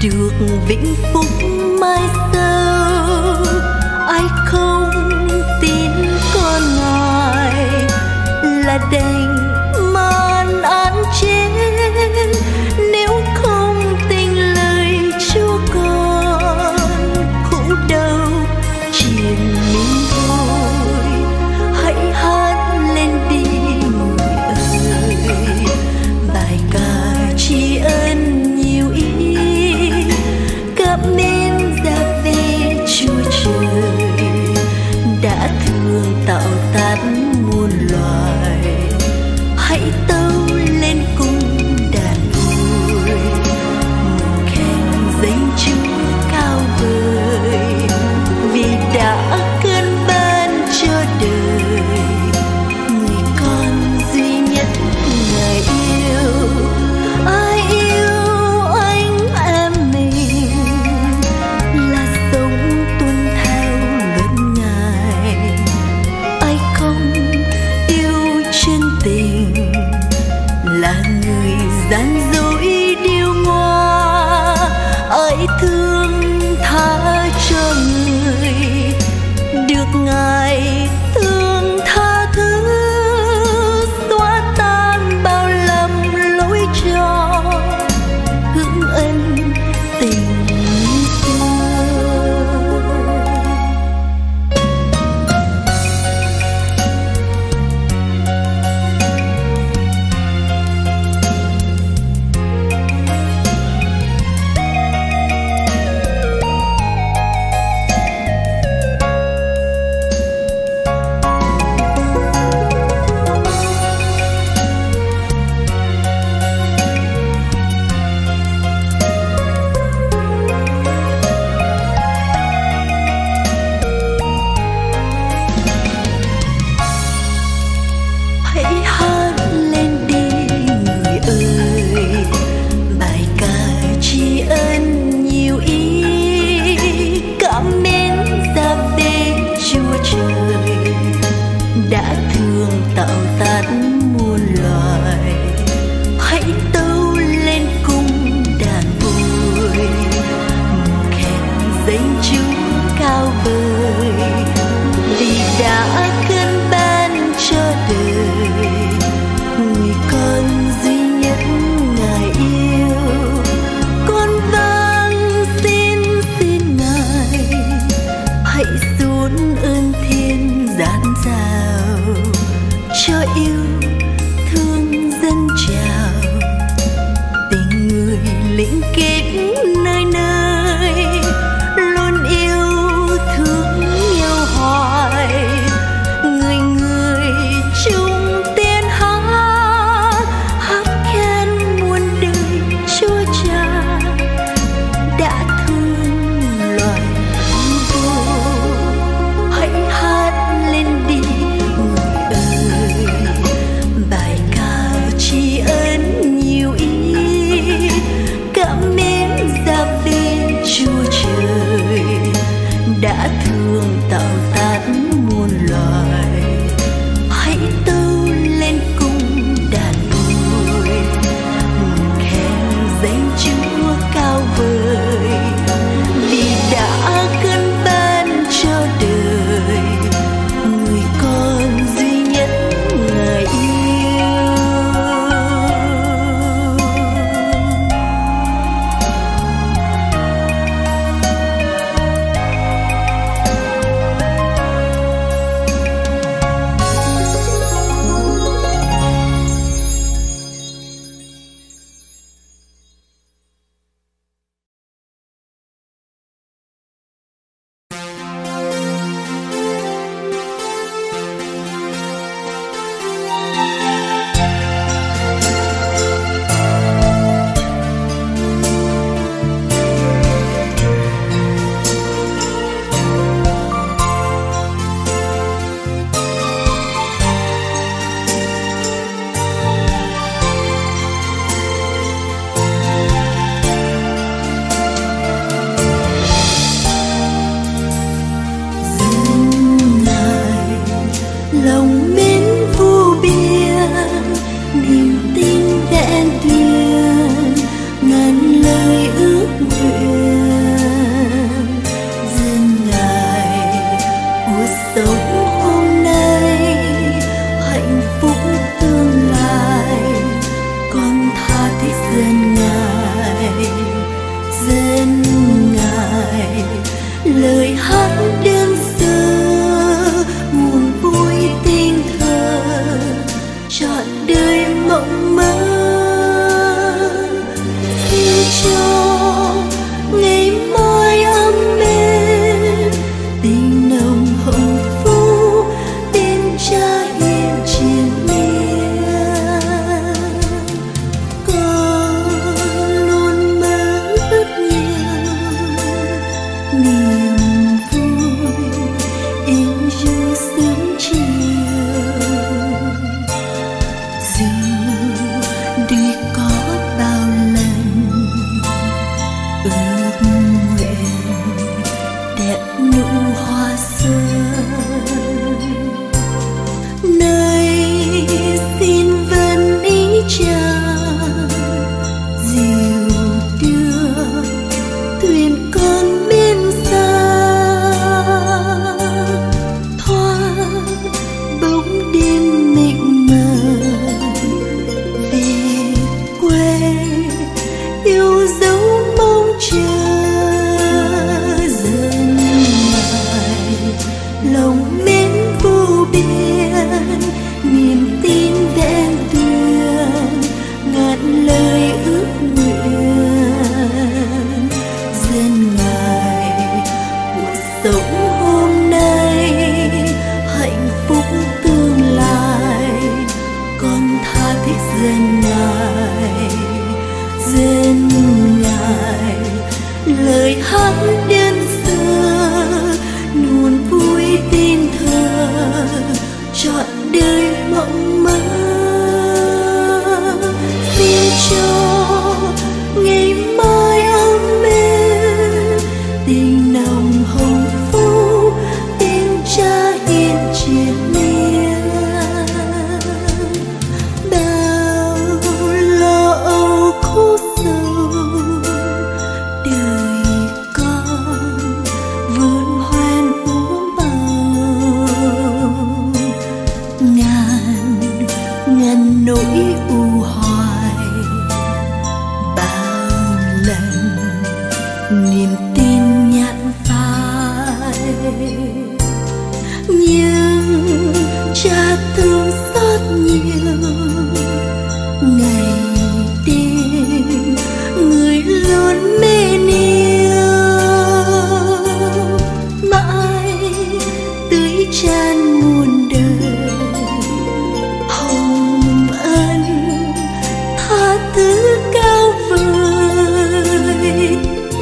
Speaker 2: được vĩnh phúc mai sau. Ai không tin con Ngài là đành man án chết, nếu không tin lời Chúa con khổ đau triền miên thôi. Hãy hát lên đi người ơi, bài ca tri ân nhiều ý, cảm nên ra về ngài, lời hát đơn sơ nguồn vui tình thơ trọn đời mộng mơ. Xin cho ngày mai ấm êm tình nồng hồng phúc bên cha hiền triền miên. Con luôn mơ ước nhiều niềm vui in ru sớm chiều. Dù đi có bao lần ước nguyện đẹp nụ hoa xuân, nơi xin vấn ý chàng dìu đưa thuyền con bên xa. Thoáng bóng đêm mịt mờ về quê yêu dấu mong chờ. Dần ngài lòng mến vô biên, niềm tin vẹn tuyền ngàn lời ước nguyện. Dần ngài cuộc sống hôm nay, hạnh phúc tương lai, con tha thiết dần ngài. Dần ngài lời hát đơn sơ nguồn vui tình thơ trọn đời mộng mơ. Xin cho ngày mai ấm êm tình nồng hồng phúc bên cha hiền triền miên. Bao lo âu khổ sầu đời con vươn hoen uống bầu. Ngàn ngàn nỗi u hoài bao lần niềm tin nhạt phai, nhưng cha thương xót nhiều ngày đêm người luôn mến yêu. Mãi tưới chan muôn đời hồng ân tha thứ cao vời.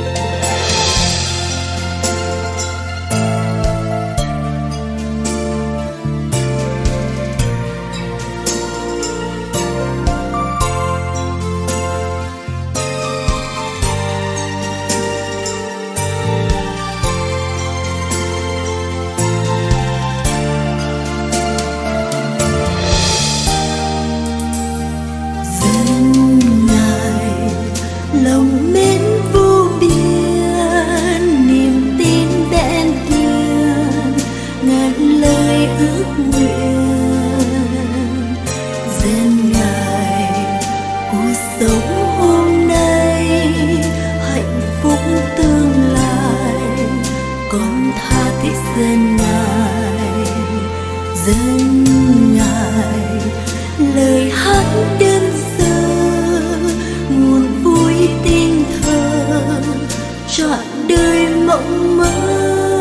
Speaker 2: Dần ngài lòng mến vô biên, niềm tin vẹn tuyền ngàn lời ước nguyện. Dần ngài cuộc sống hôm nay, hạnh phúc tương lai, con tha thiết dần ngài. Dần ngài lời hát đơn sơ nguồn vui tình thơ trọn đời mộng mơ.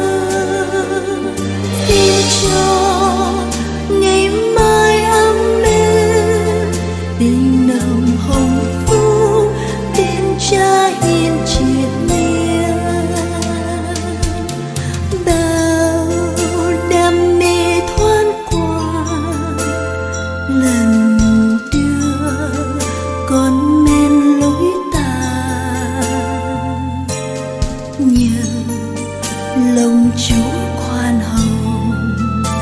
Speaker 2: Xin cho ngày mai ấm êm tình nồng hồng phúc bên cha hiền triền miên. Bao đam mê thoáng qua lần đưa con men lối ta, nhờ lòng Chúa khoan hồng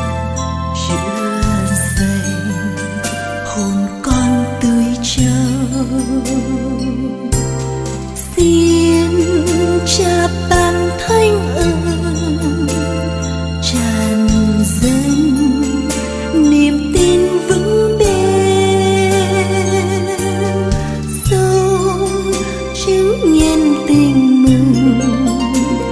Speaker 2: chữa dành hồn con tươi trâu. Xin cha ban thánh ơn tràn dâng niềm tin vững bền, sống chứng nhân tình mừng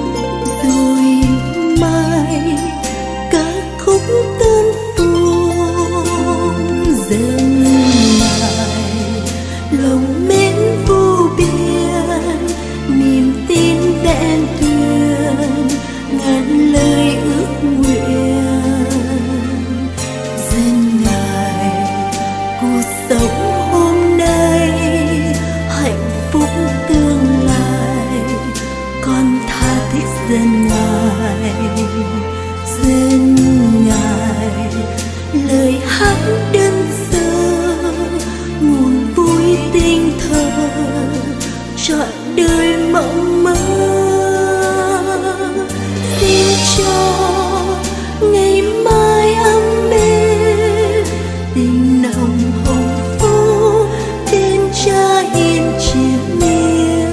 Speaker 2: dân ngài, dân ngài, lời hát đơn sơ nguồn vui tình thơ trọn đời mộng mơ. Xin cho ngày mai ấm êm tình nồng hồng phố tên cha hiền triền miên.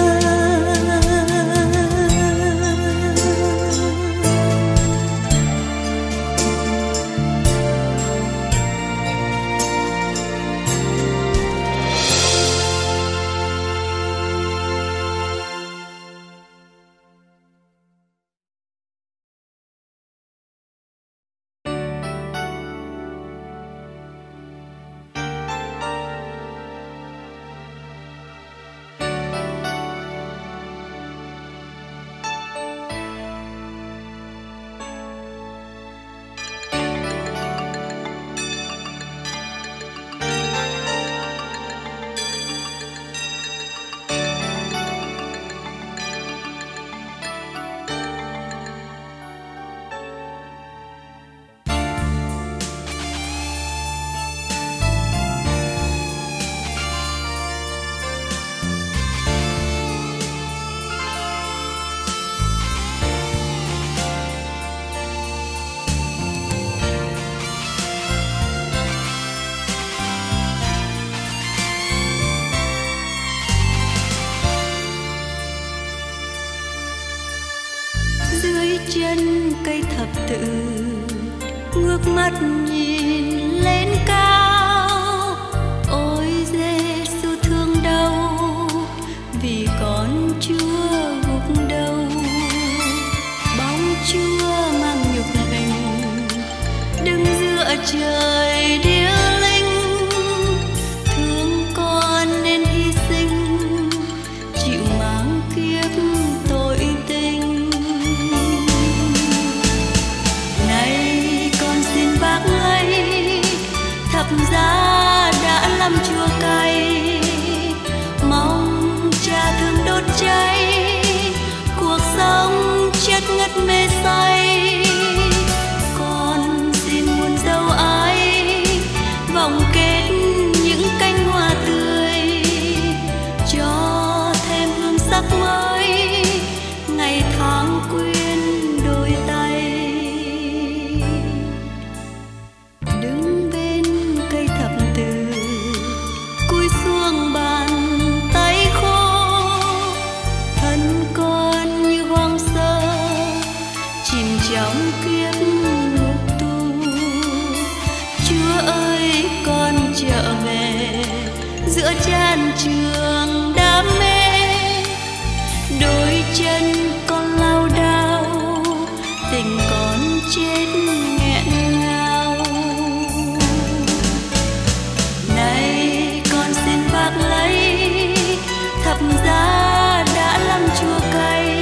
Speaker 2: Chân cây thập tự ngước mắt nhìn lên cao, ôi Giêsu thương đau vì con Chúa gục đầu. Bóng Chúa mang nhục hình đứng giữa trời điêu linh, thương con nên hy sinh chịu mang kiếp tội tình. Thập giá đã làm chua cay, mong cha thương đốt cháy cuộc sống chết ngất mê say. Con xin muôn dấu ái vòng kết những cánh hoa tươi, cho thêm hương sắc mới ngày tháng quyến đôi tay. Đứng bên cây thập tự cúi xuống bàn tay khô, thân con như hoang sơ chìm trong kiếp ngục tù. Chúa ơi con trở về giữa chan trường đam mê, đôi chân con lao đao tình con chết nghẹn ngào. Này con xin bác lấy thập giá đã làm chua cay,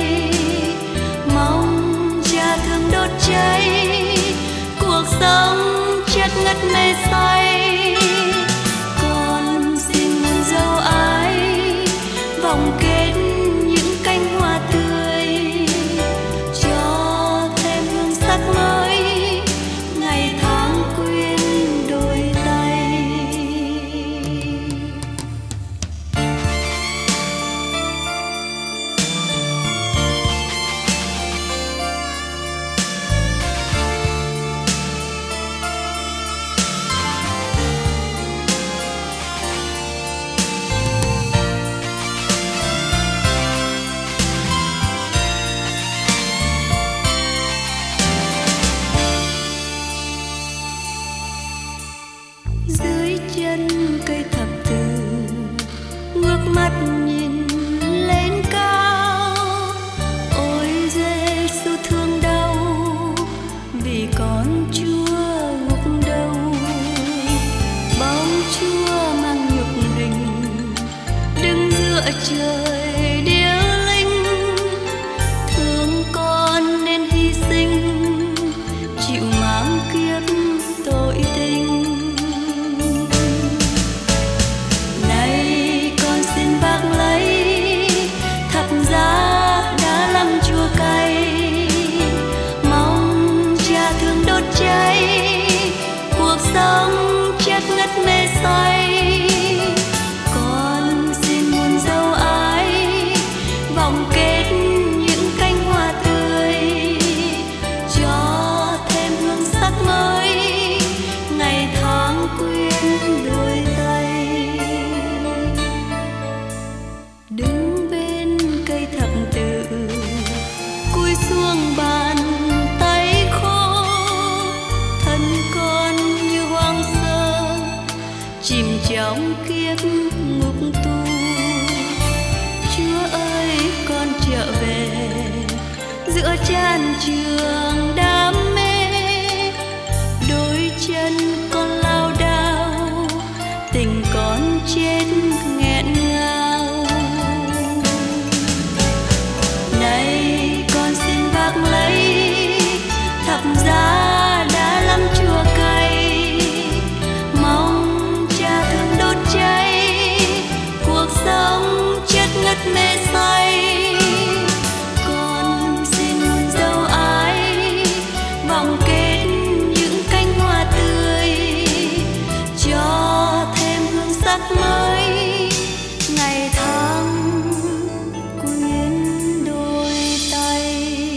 Speaker 2: mong cha thương đốt cháy cuộc sống chết ngất mê say. Con xin muôn dấu ái vòng kết những cánh hoa tươi, cho thêm hương sắc mới vòng kết những cánh hoa tươi, cho thêm hương sắc mới ngày tháng quyến đôi tay. Đứng bên cây thập tự cúi xuống bàn tay khô, thân con như hoang sơ chìm trong kiếp ngục tù. Chúa ơi con trở về giữa chan trường đam mê, đôi chân con lao đao, tình con chết nghẹn ngào. Này con xin vác lấy thập giá đã lắm chua cay, mong cha thương đốt cháy cuộc sống chết ngất mê say. Con xin muôn dấu ái vòng kết những cánh hoa tươi, cho thêm hương sắc mới ngày tháng quyến đôi tay.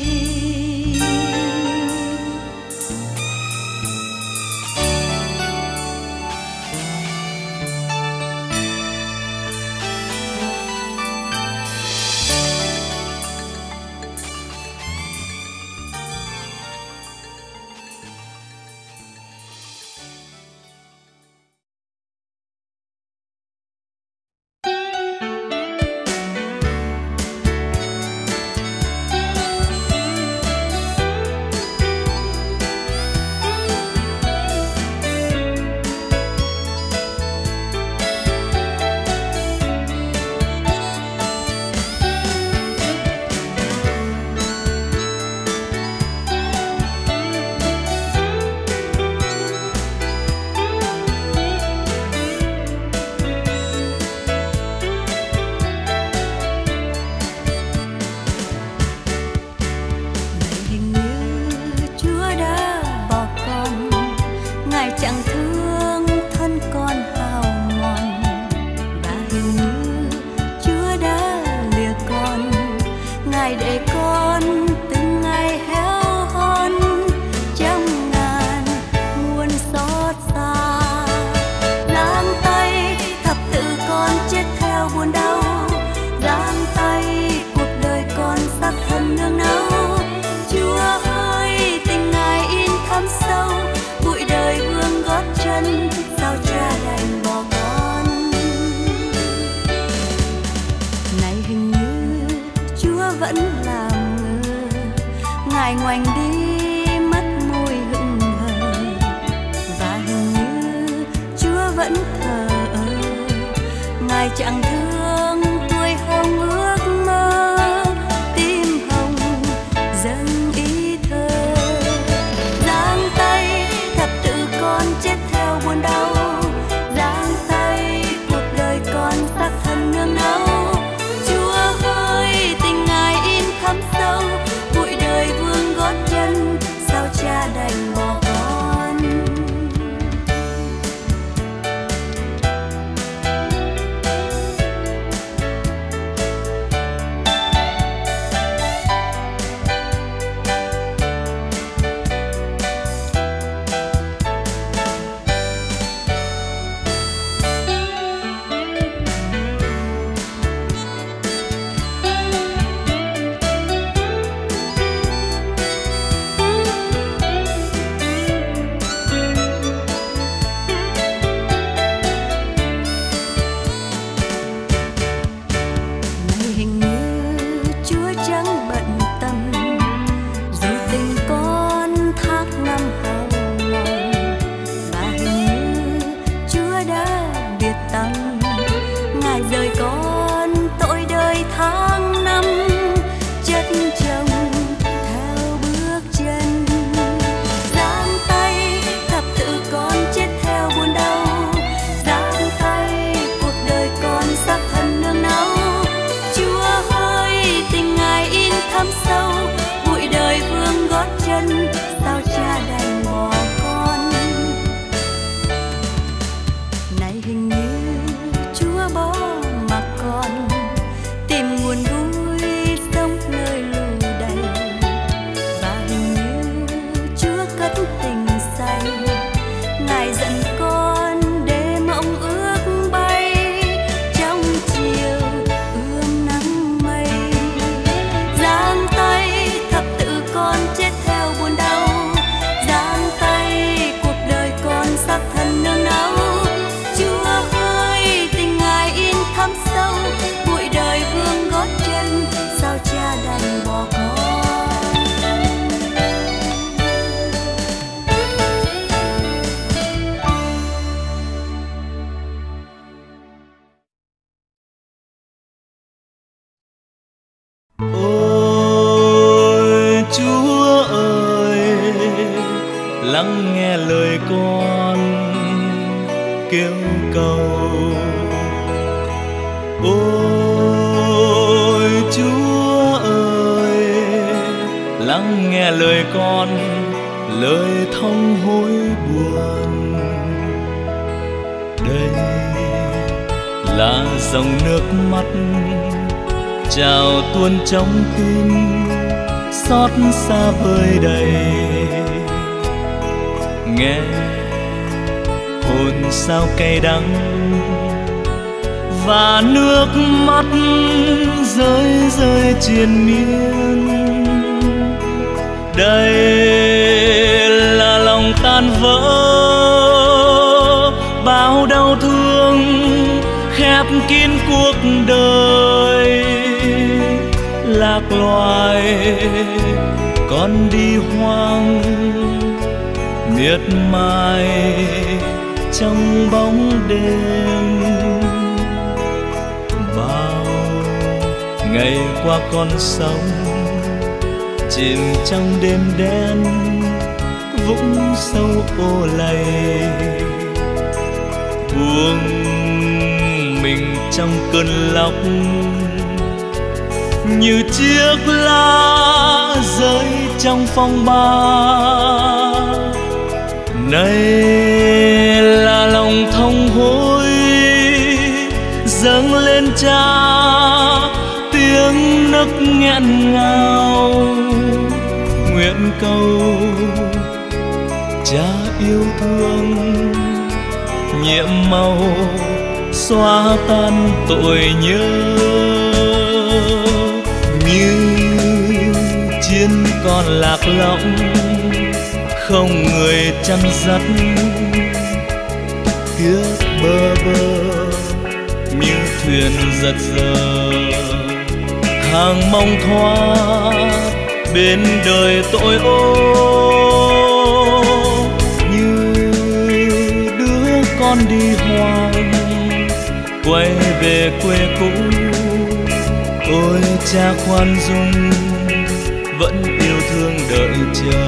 Speaker 2: Ngài ngoảnh đi mắt môi hững hờ, và hình như Chúa vẫn thờ ơ. Ngài chẳng thương tuổi hồng ước mơ, tim hồng dâng ý thơ. Giang tay thập tự con chết theo buồn đau, giang tay cuộc đời con xác thân nương náu. Chúa ơi tình Ngài in thấm sâu, bụi đời vương gót chân, sao cha đành bỏ con. Tình Ngài in
Speaker 3: nghe lời con, lời thông hối buồn. Đây là dòng nước mắt trào tuôn trong tim, xót xa vơi đầy. Nghe hồn sao cay đắng và nước mắt rơi rơi triền miên. Đây là lòng tan vỡ, bao đau thương khép kín cuộc đời. Lạc loài con đi hoang miệt mài trong bóng đêm. Bao ngày qua con sống chìm trong đêm đen, vũng sâu ô lầy. Buông mình trong cơn lốc như chiếc lá rơi trong phong ba. Này là lòng thông hối dâng lên Cha, tiếng nấc nghẹn ngào. Nguyện cầu Cha yêu thương nhiệm màu xóa tan tội nhớ. Như chiên con lạc lõng không người chăn dắt, kiếp bơ vơ như thuyền giật giờ. Hàng mong thoát bên đời tội ô, như đứa con đi hoang quay về quê cũ. Ôi Cha khoan dung vẫn yêu thương đợi chờ.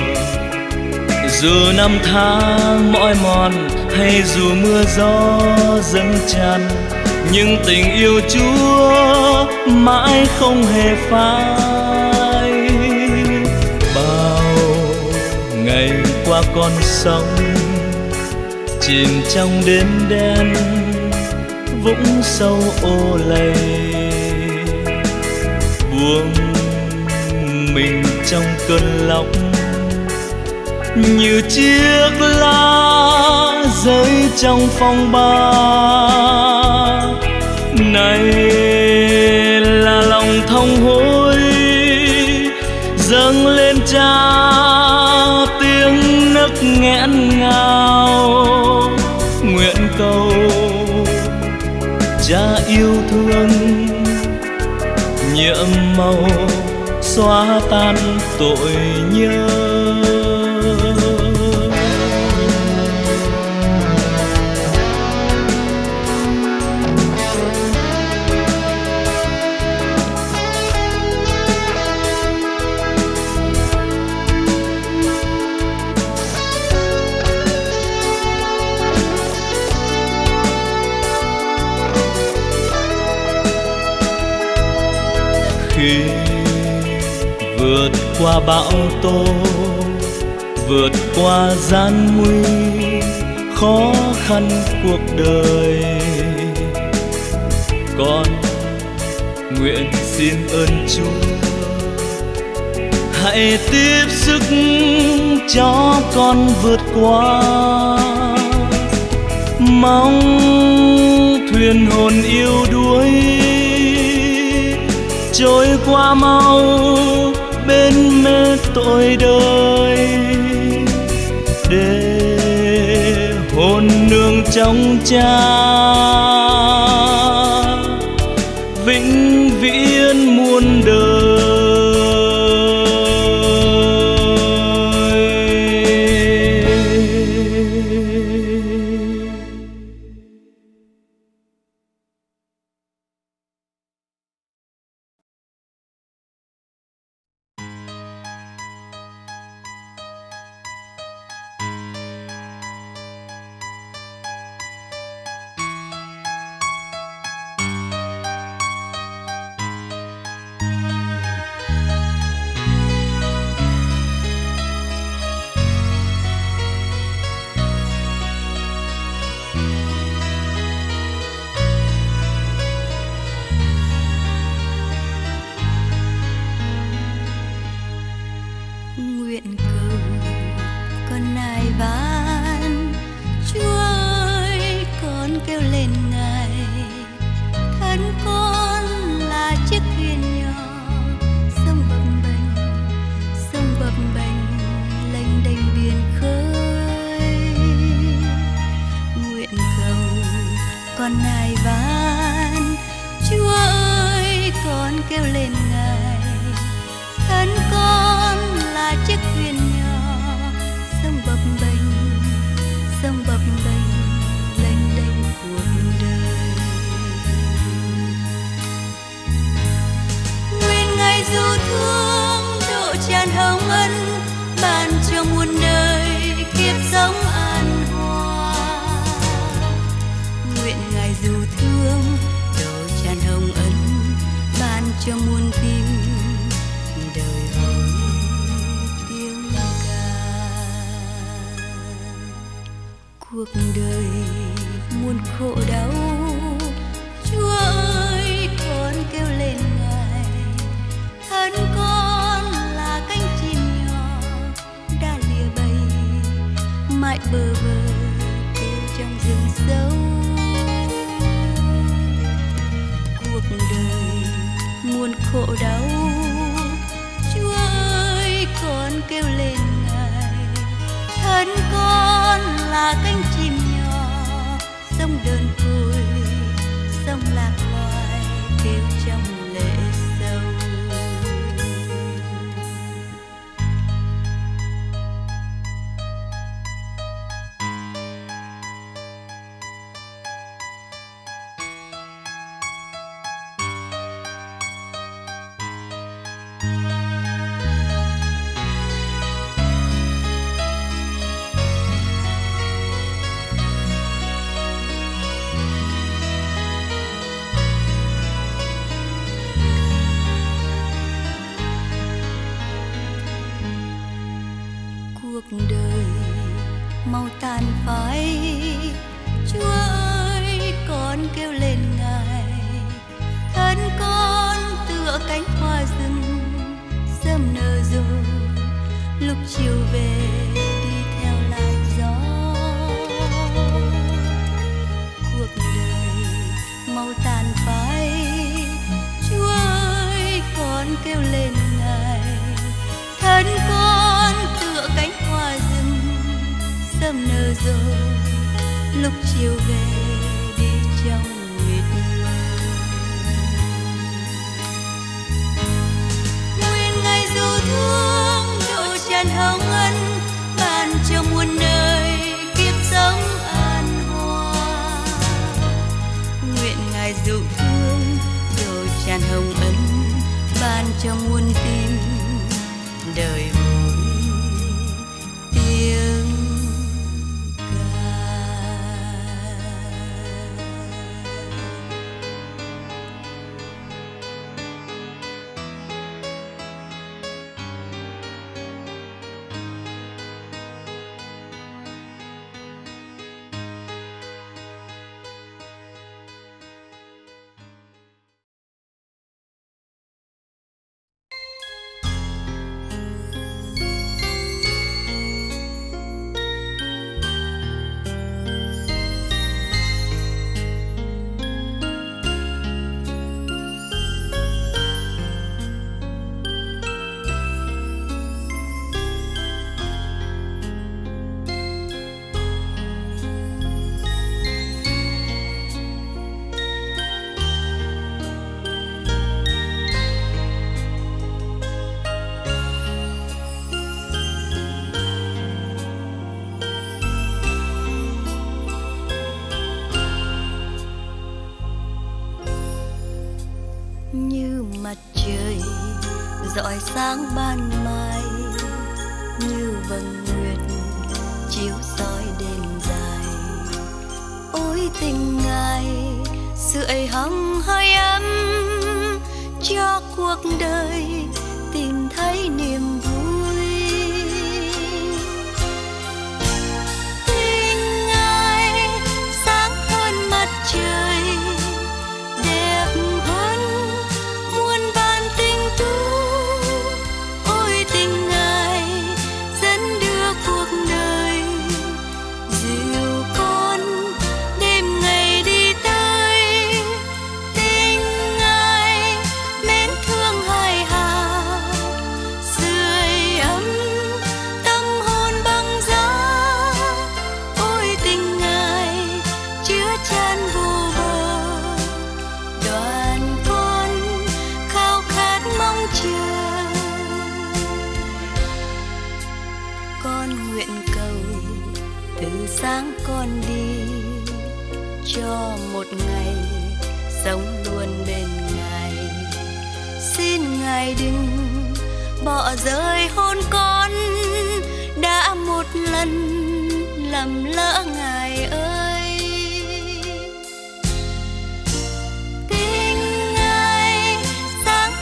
Speaker 3: Dù năm tháng mỏi mòn hay dù mưa gió dâng tràn, nhưng tình yêu Chúa mãi không hề phai. Bao ngày qua con sống chìm trong đêm đen, vũng sâu ô lầy. Buông mình trong cơn lốc như chiếc lá rơi trong phong ba. Này là lòng thông hối dâng lên Cha, tiếng nấc nghẹn ngào. Nguyện cầu Cha yêu thương nhiệm màu xóa tan tội nhớ. Khi vượt qua bão tố, vượt qua gian nguy khó khăn cuộc đời, con nguyện xin ơn Chúa hãy tiếp sức cho con vượt qua. Mong thuyền hồn yêu đuối trôi qua mau bên mê tội đời, để hồn nương trong Cha vĩnh viễn muôn đời.
Speaker 2: cho muôn tim đời hối tiếng ca. Cuộc đời muôn khổ đau, Chúa ơi con kêu lên Ngài. Thân con là cánh chim nhỏ đã lìa bay, mãi bơ vơ kêu trong rừng sâu. Cuộc đời muôn khổ đau, Chúa ơi con kêu lên Ngài. Thân con là cánh chim nhỏ sông đơn côi, sông lạc loài kêu trong lệ sâu. Cuộc đời mau tàn phai, Chúa ơi con kêu lên Ngài. Thân con tựa cánh hoa rừng sớm nở rồi, lúc chiều về đi theo lại gió. Cuộc đời mau tàn phai, Chúa ơi con kêu lên Ngài. Thân con tựa cánh hoa rừng sớm nở rồi, lúc chiều về đi trong mịt mờ. Nguyện Ngài dù thương độ tràn hồng ân, ban cho muôn nơi kiếp sống an hòa. Nguyện Ngài dù thương độ tràn hồng ân, ban cho muôn tim đời hối tiếng ca. Như mặt trời rọi sáng ban mai, như vầng nguyệt chiếu soi đêm dài. Ôi tình Ngài sưởi hồng hơi ấm cho cuộc đời tìm thấy niềm vui. Tình Ngài sáng hơn mặt trời, đẹp hơn muôn vàn tinh tú. Ôi tình Ngài dẫn đưa cuộc đời, dìu con đêm ngày đi tới. Tình Ngài mến thương hài hà, sưởi ấm tâm hồn băng giá. Ôi tình Ngài chứa chan vô bờ, đoàn con khao khát mong chờ. Con nguyện cầu từ sáng con đi, cho một ngày sống luôn bên Ngài. Xin Ngài đừng bỏ rơi hôn con, đã một lần lầm lỡ Ngài ơi. Tình Ngài sáng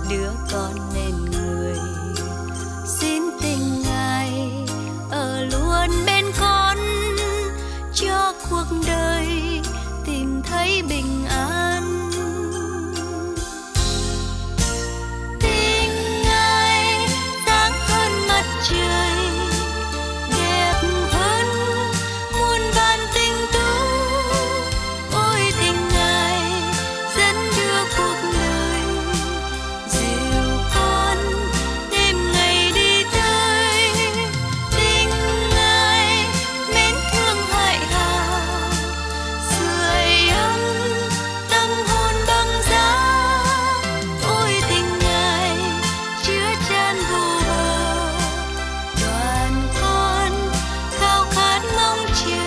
Speaker 2: đứa con nên người. Xin tình Ngài ở luôn bên con, cho cuộc đời tìm thấy bình an. Tình Ngài sáng hơn mặt trời, đẹp hơn muôn vàn tình tú. Ôi tình Ngài dẫn đưa cuộc đời, dìu con đêm ngày đi tới. Tình Ngài mến thương hại hào, sưởi ấm tâm hồn băng giá. Ôi tình Ngài chứa chan vô bờ, đoàn con khao khát mong chờ.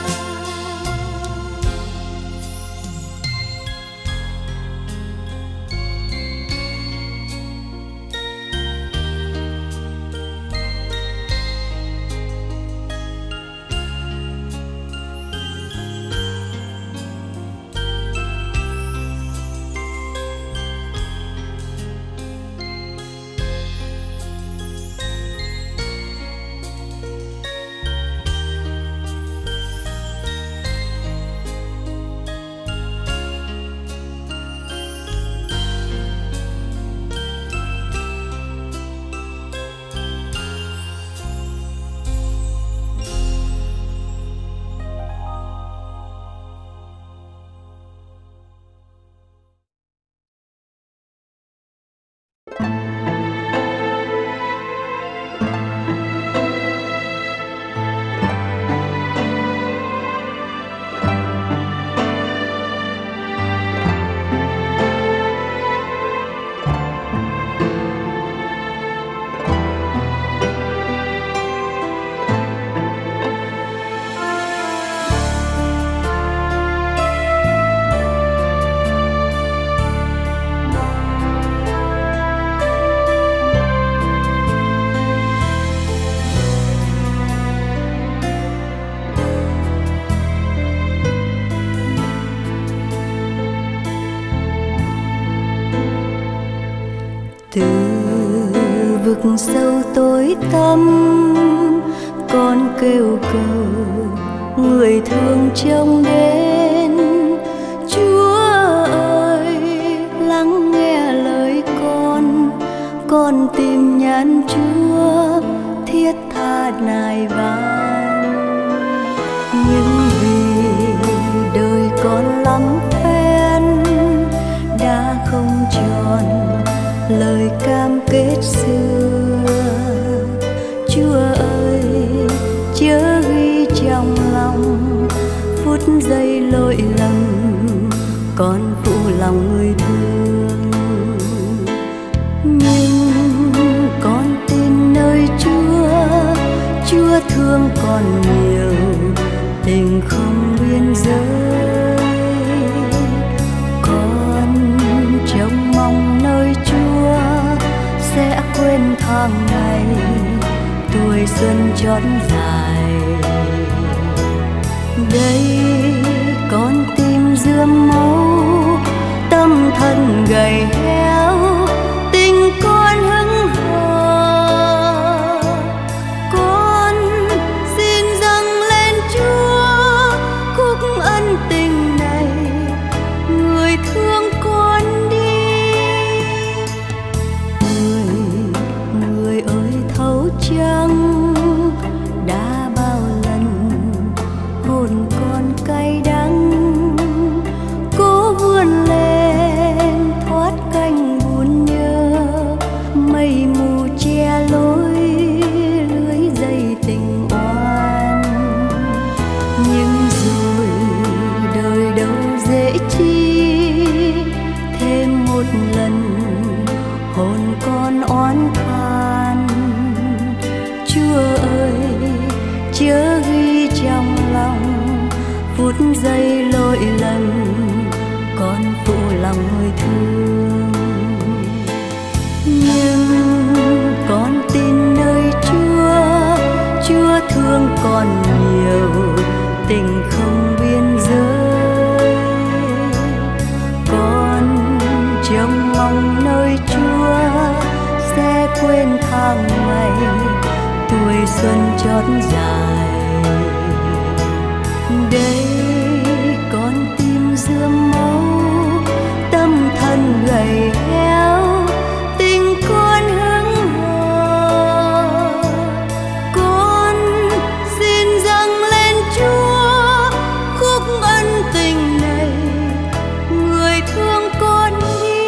Speaker 2: Từ vực sâu tối tăm, con kêu cầu người thương trông đến. Chúa ơi lắng nghe lời con, con tìm nhắn Chúa thiết tha nài van. Nhưng vì đời con lắm phen, đã không tròn lời cam kết xưa. Chúa ơi chớ ghi trong lòng phút giây lỗi lầm, con phụ lòng người thương. Nhưng con tin nơi Chúa, Chúa thương con nhiều, tình không biên giới. Con trông mong nơi Chúa sẽ quên tháng ngày tuổi xuân trót dài. Đây con tim rươm máu, tâm thân gầy héo, tình con hững hờ. Con xin dâng lên Chúa khúc ân tình này, người thương con đi. Người, người ơi thấu trăng, đã bao lần hồn con cay đắng, cố vươn lên thoát canh buồn nhớ. Mây mù che lối lưới dây tình oan, nhưng rồi đời đâu dễ chi, thêm một lần hồn con oán than. Chúa ơi chớ ghi trong lòng phút giây lỗi lầm, con phụ lòng người thương. Nhưng con tin nơi Chúa, Chúa thương con nhiều, tình không biên giới. Con trông mong nơi Chúa, quên tháng ngày tuổi xuân chót dài. Đây con tim rơm máu, tâm thần gầy héo, tình con hững hờ. Con xin dâng lên Chúa khúc ân tình này, người thương con đi.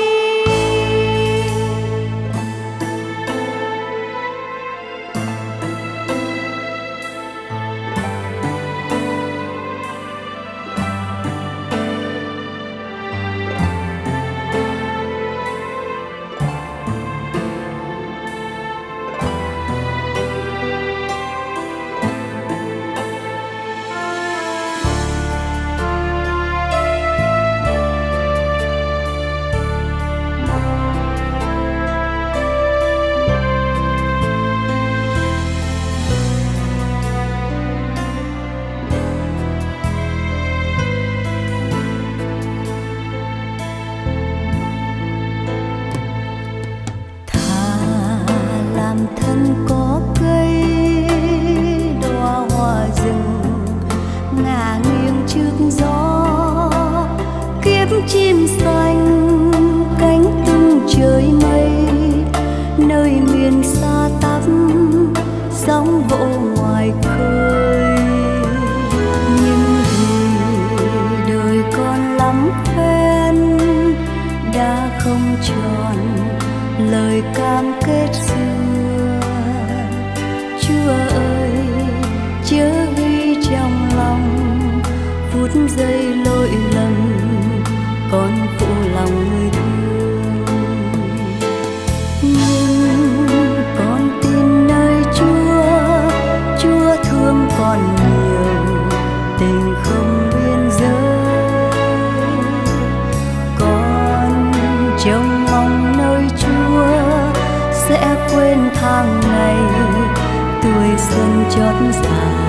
Speaker 2: Thân có cây đóa hoa rừng ngả nghiêng trước gió, kiếp chim xanh cánh tung trời mây, nơi miền xa tắp sóng vỗ ngoài khơi. Nhưng vì đời con lắm phen đã không tròn lời cam kết xưa. Chúa ơi chớ ghi trong lòng phút giây lỗi lầm, con phụ lòng người thương. Nhưng con tin nơi Chúa, Chúa thương con nhiều, tình không biên giới. Con trông mong nơi Chúa sẽ quên tháng ngày tuổi xuân chót dài.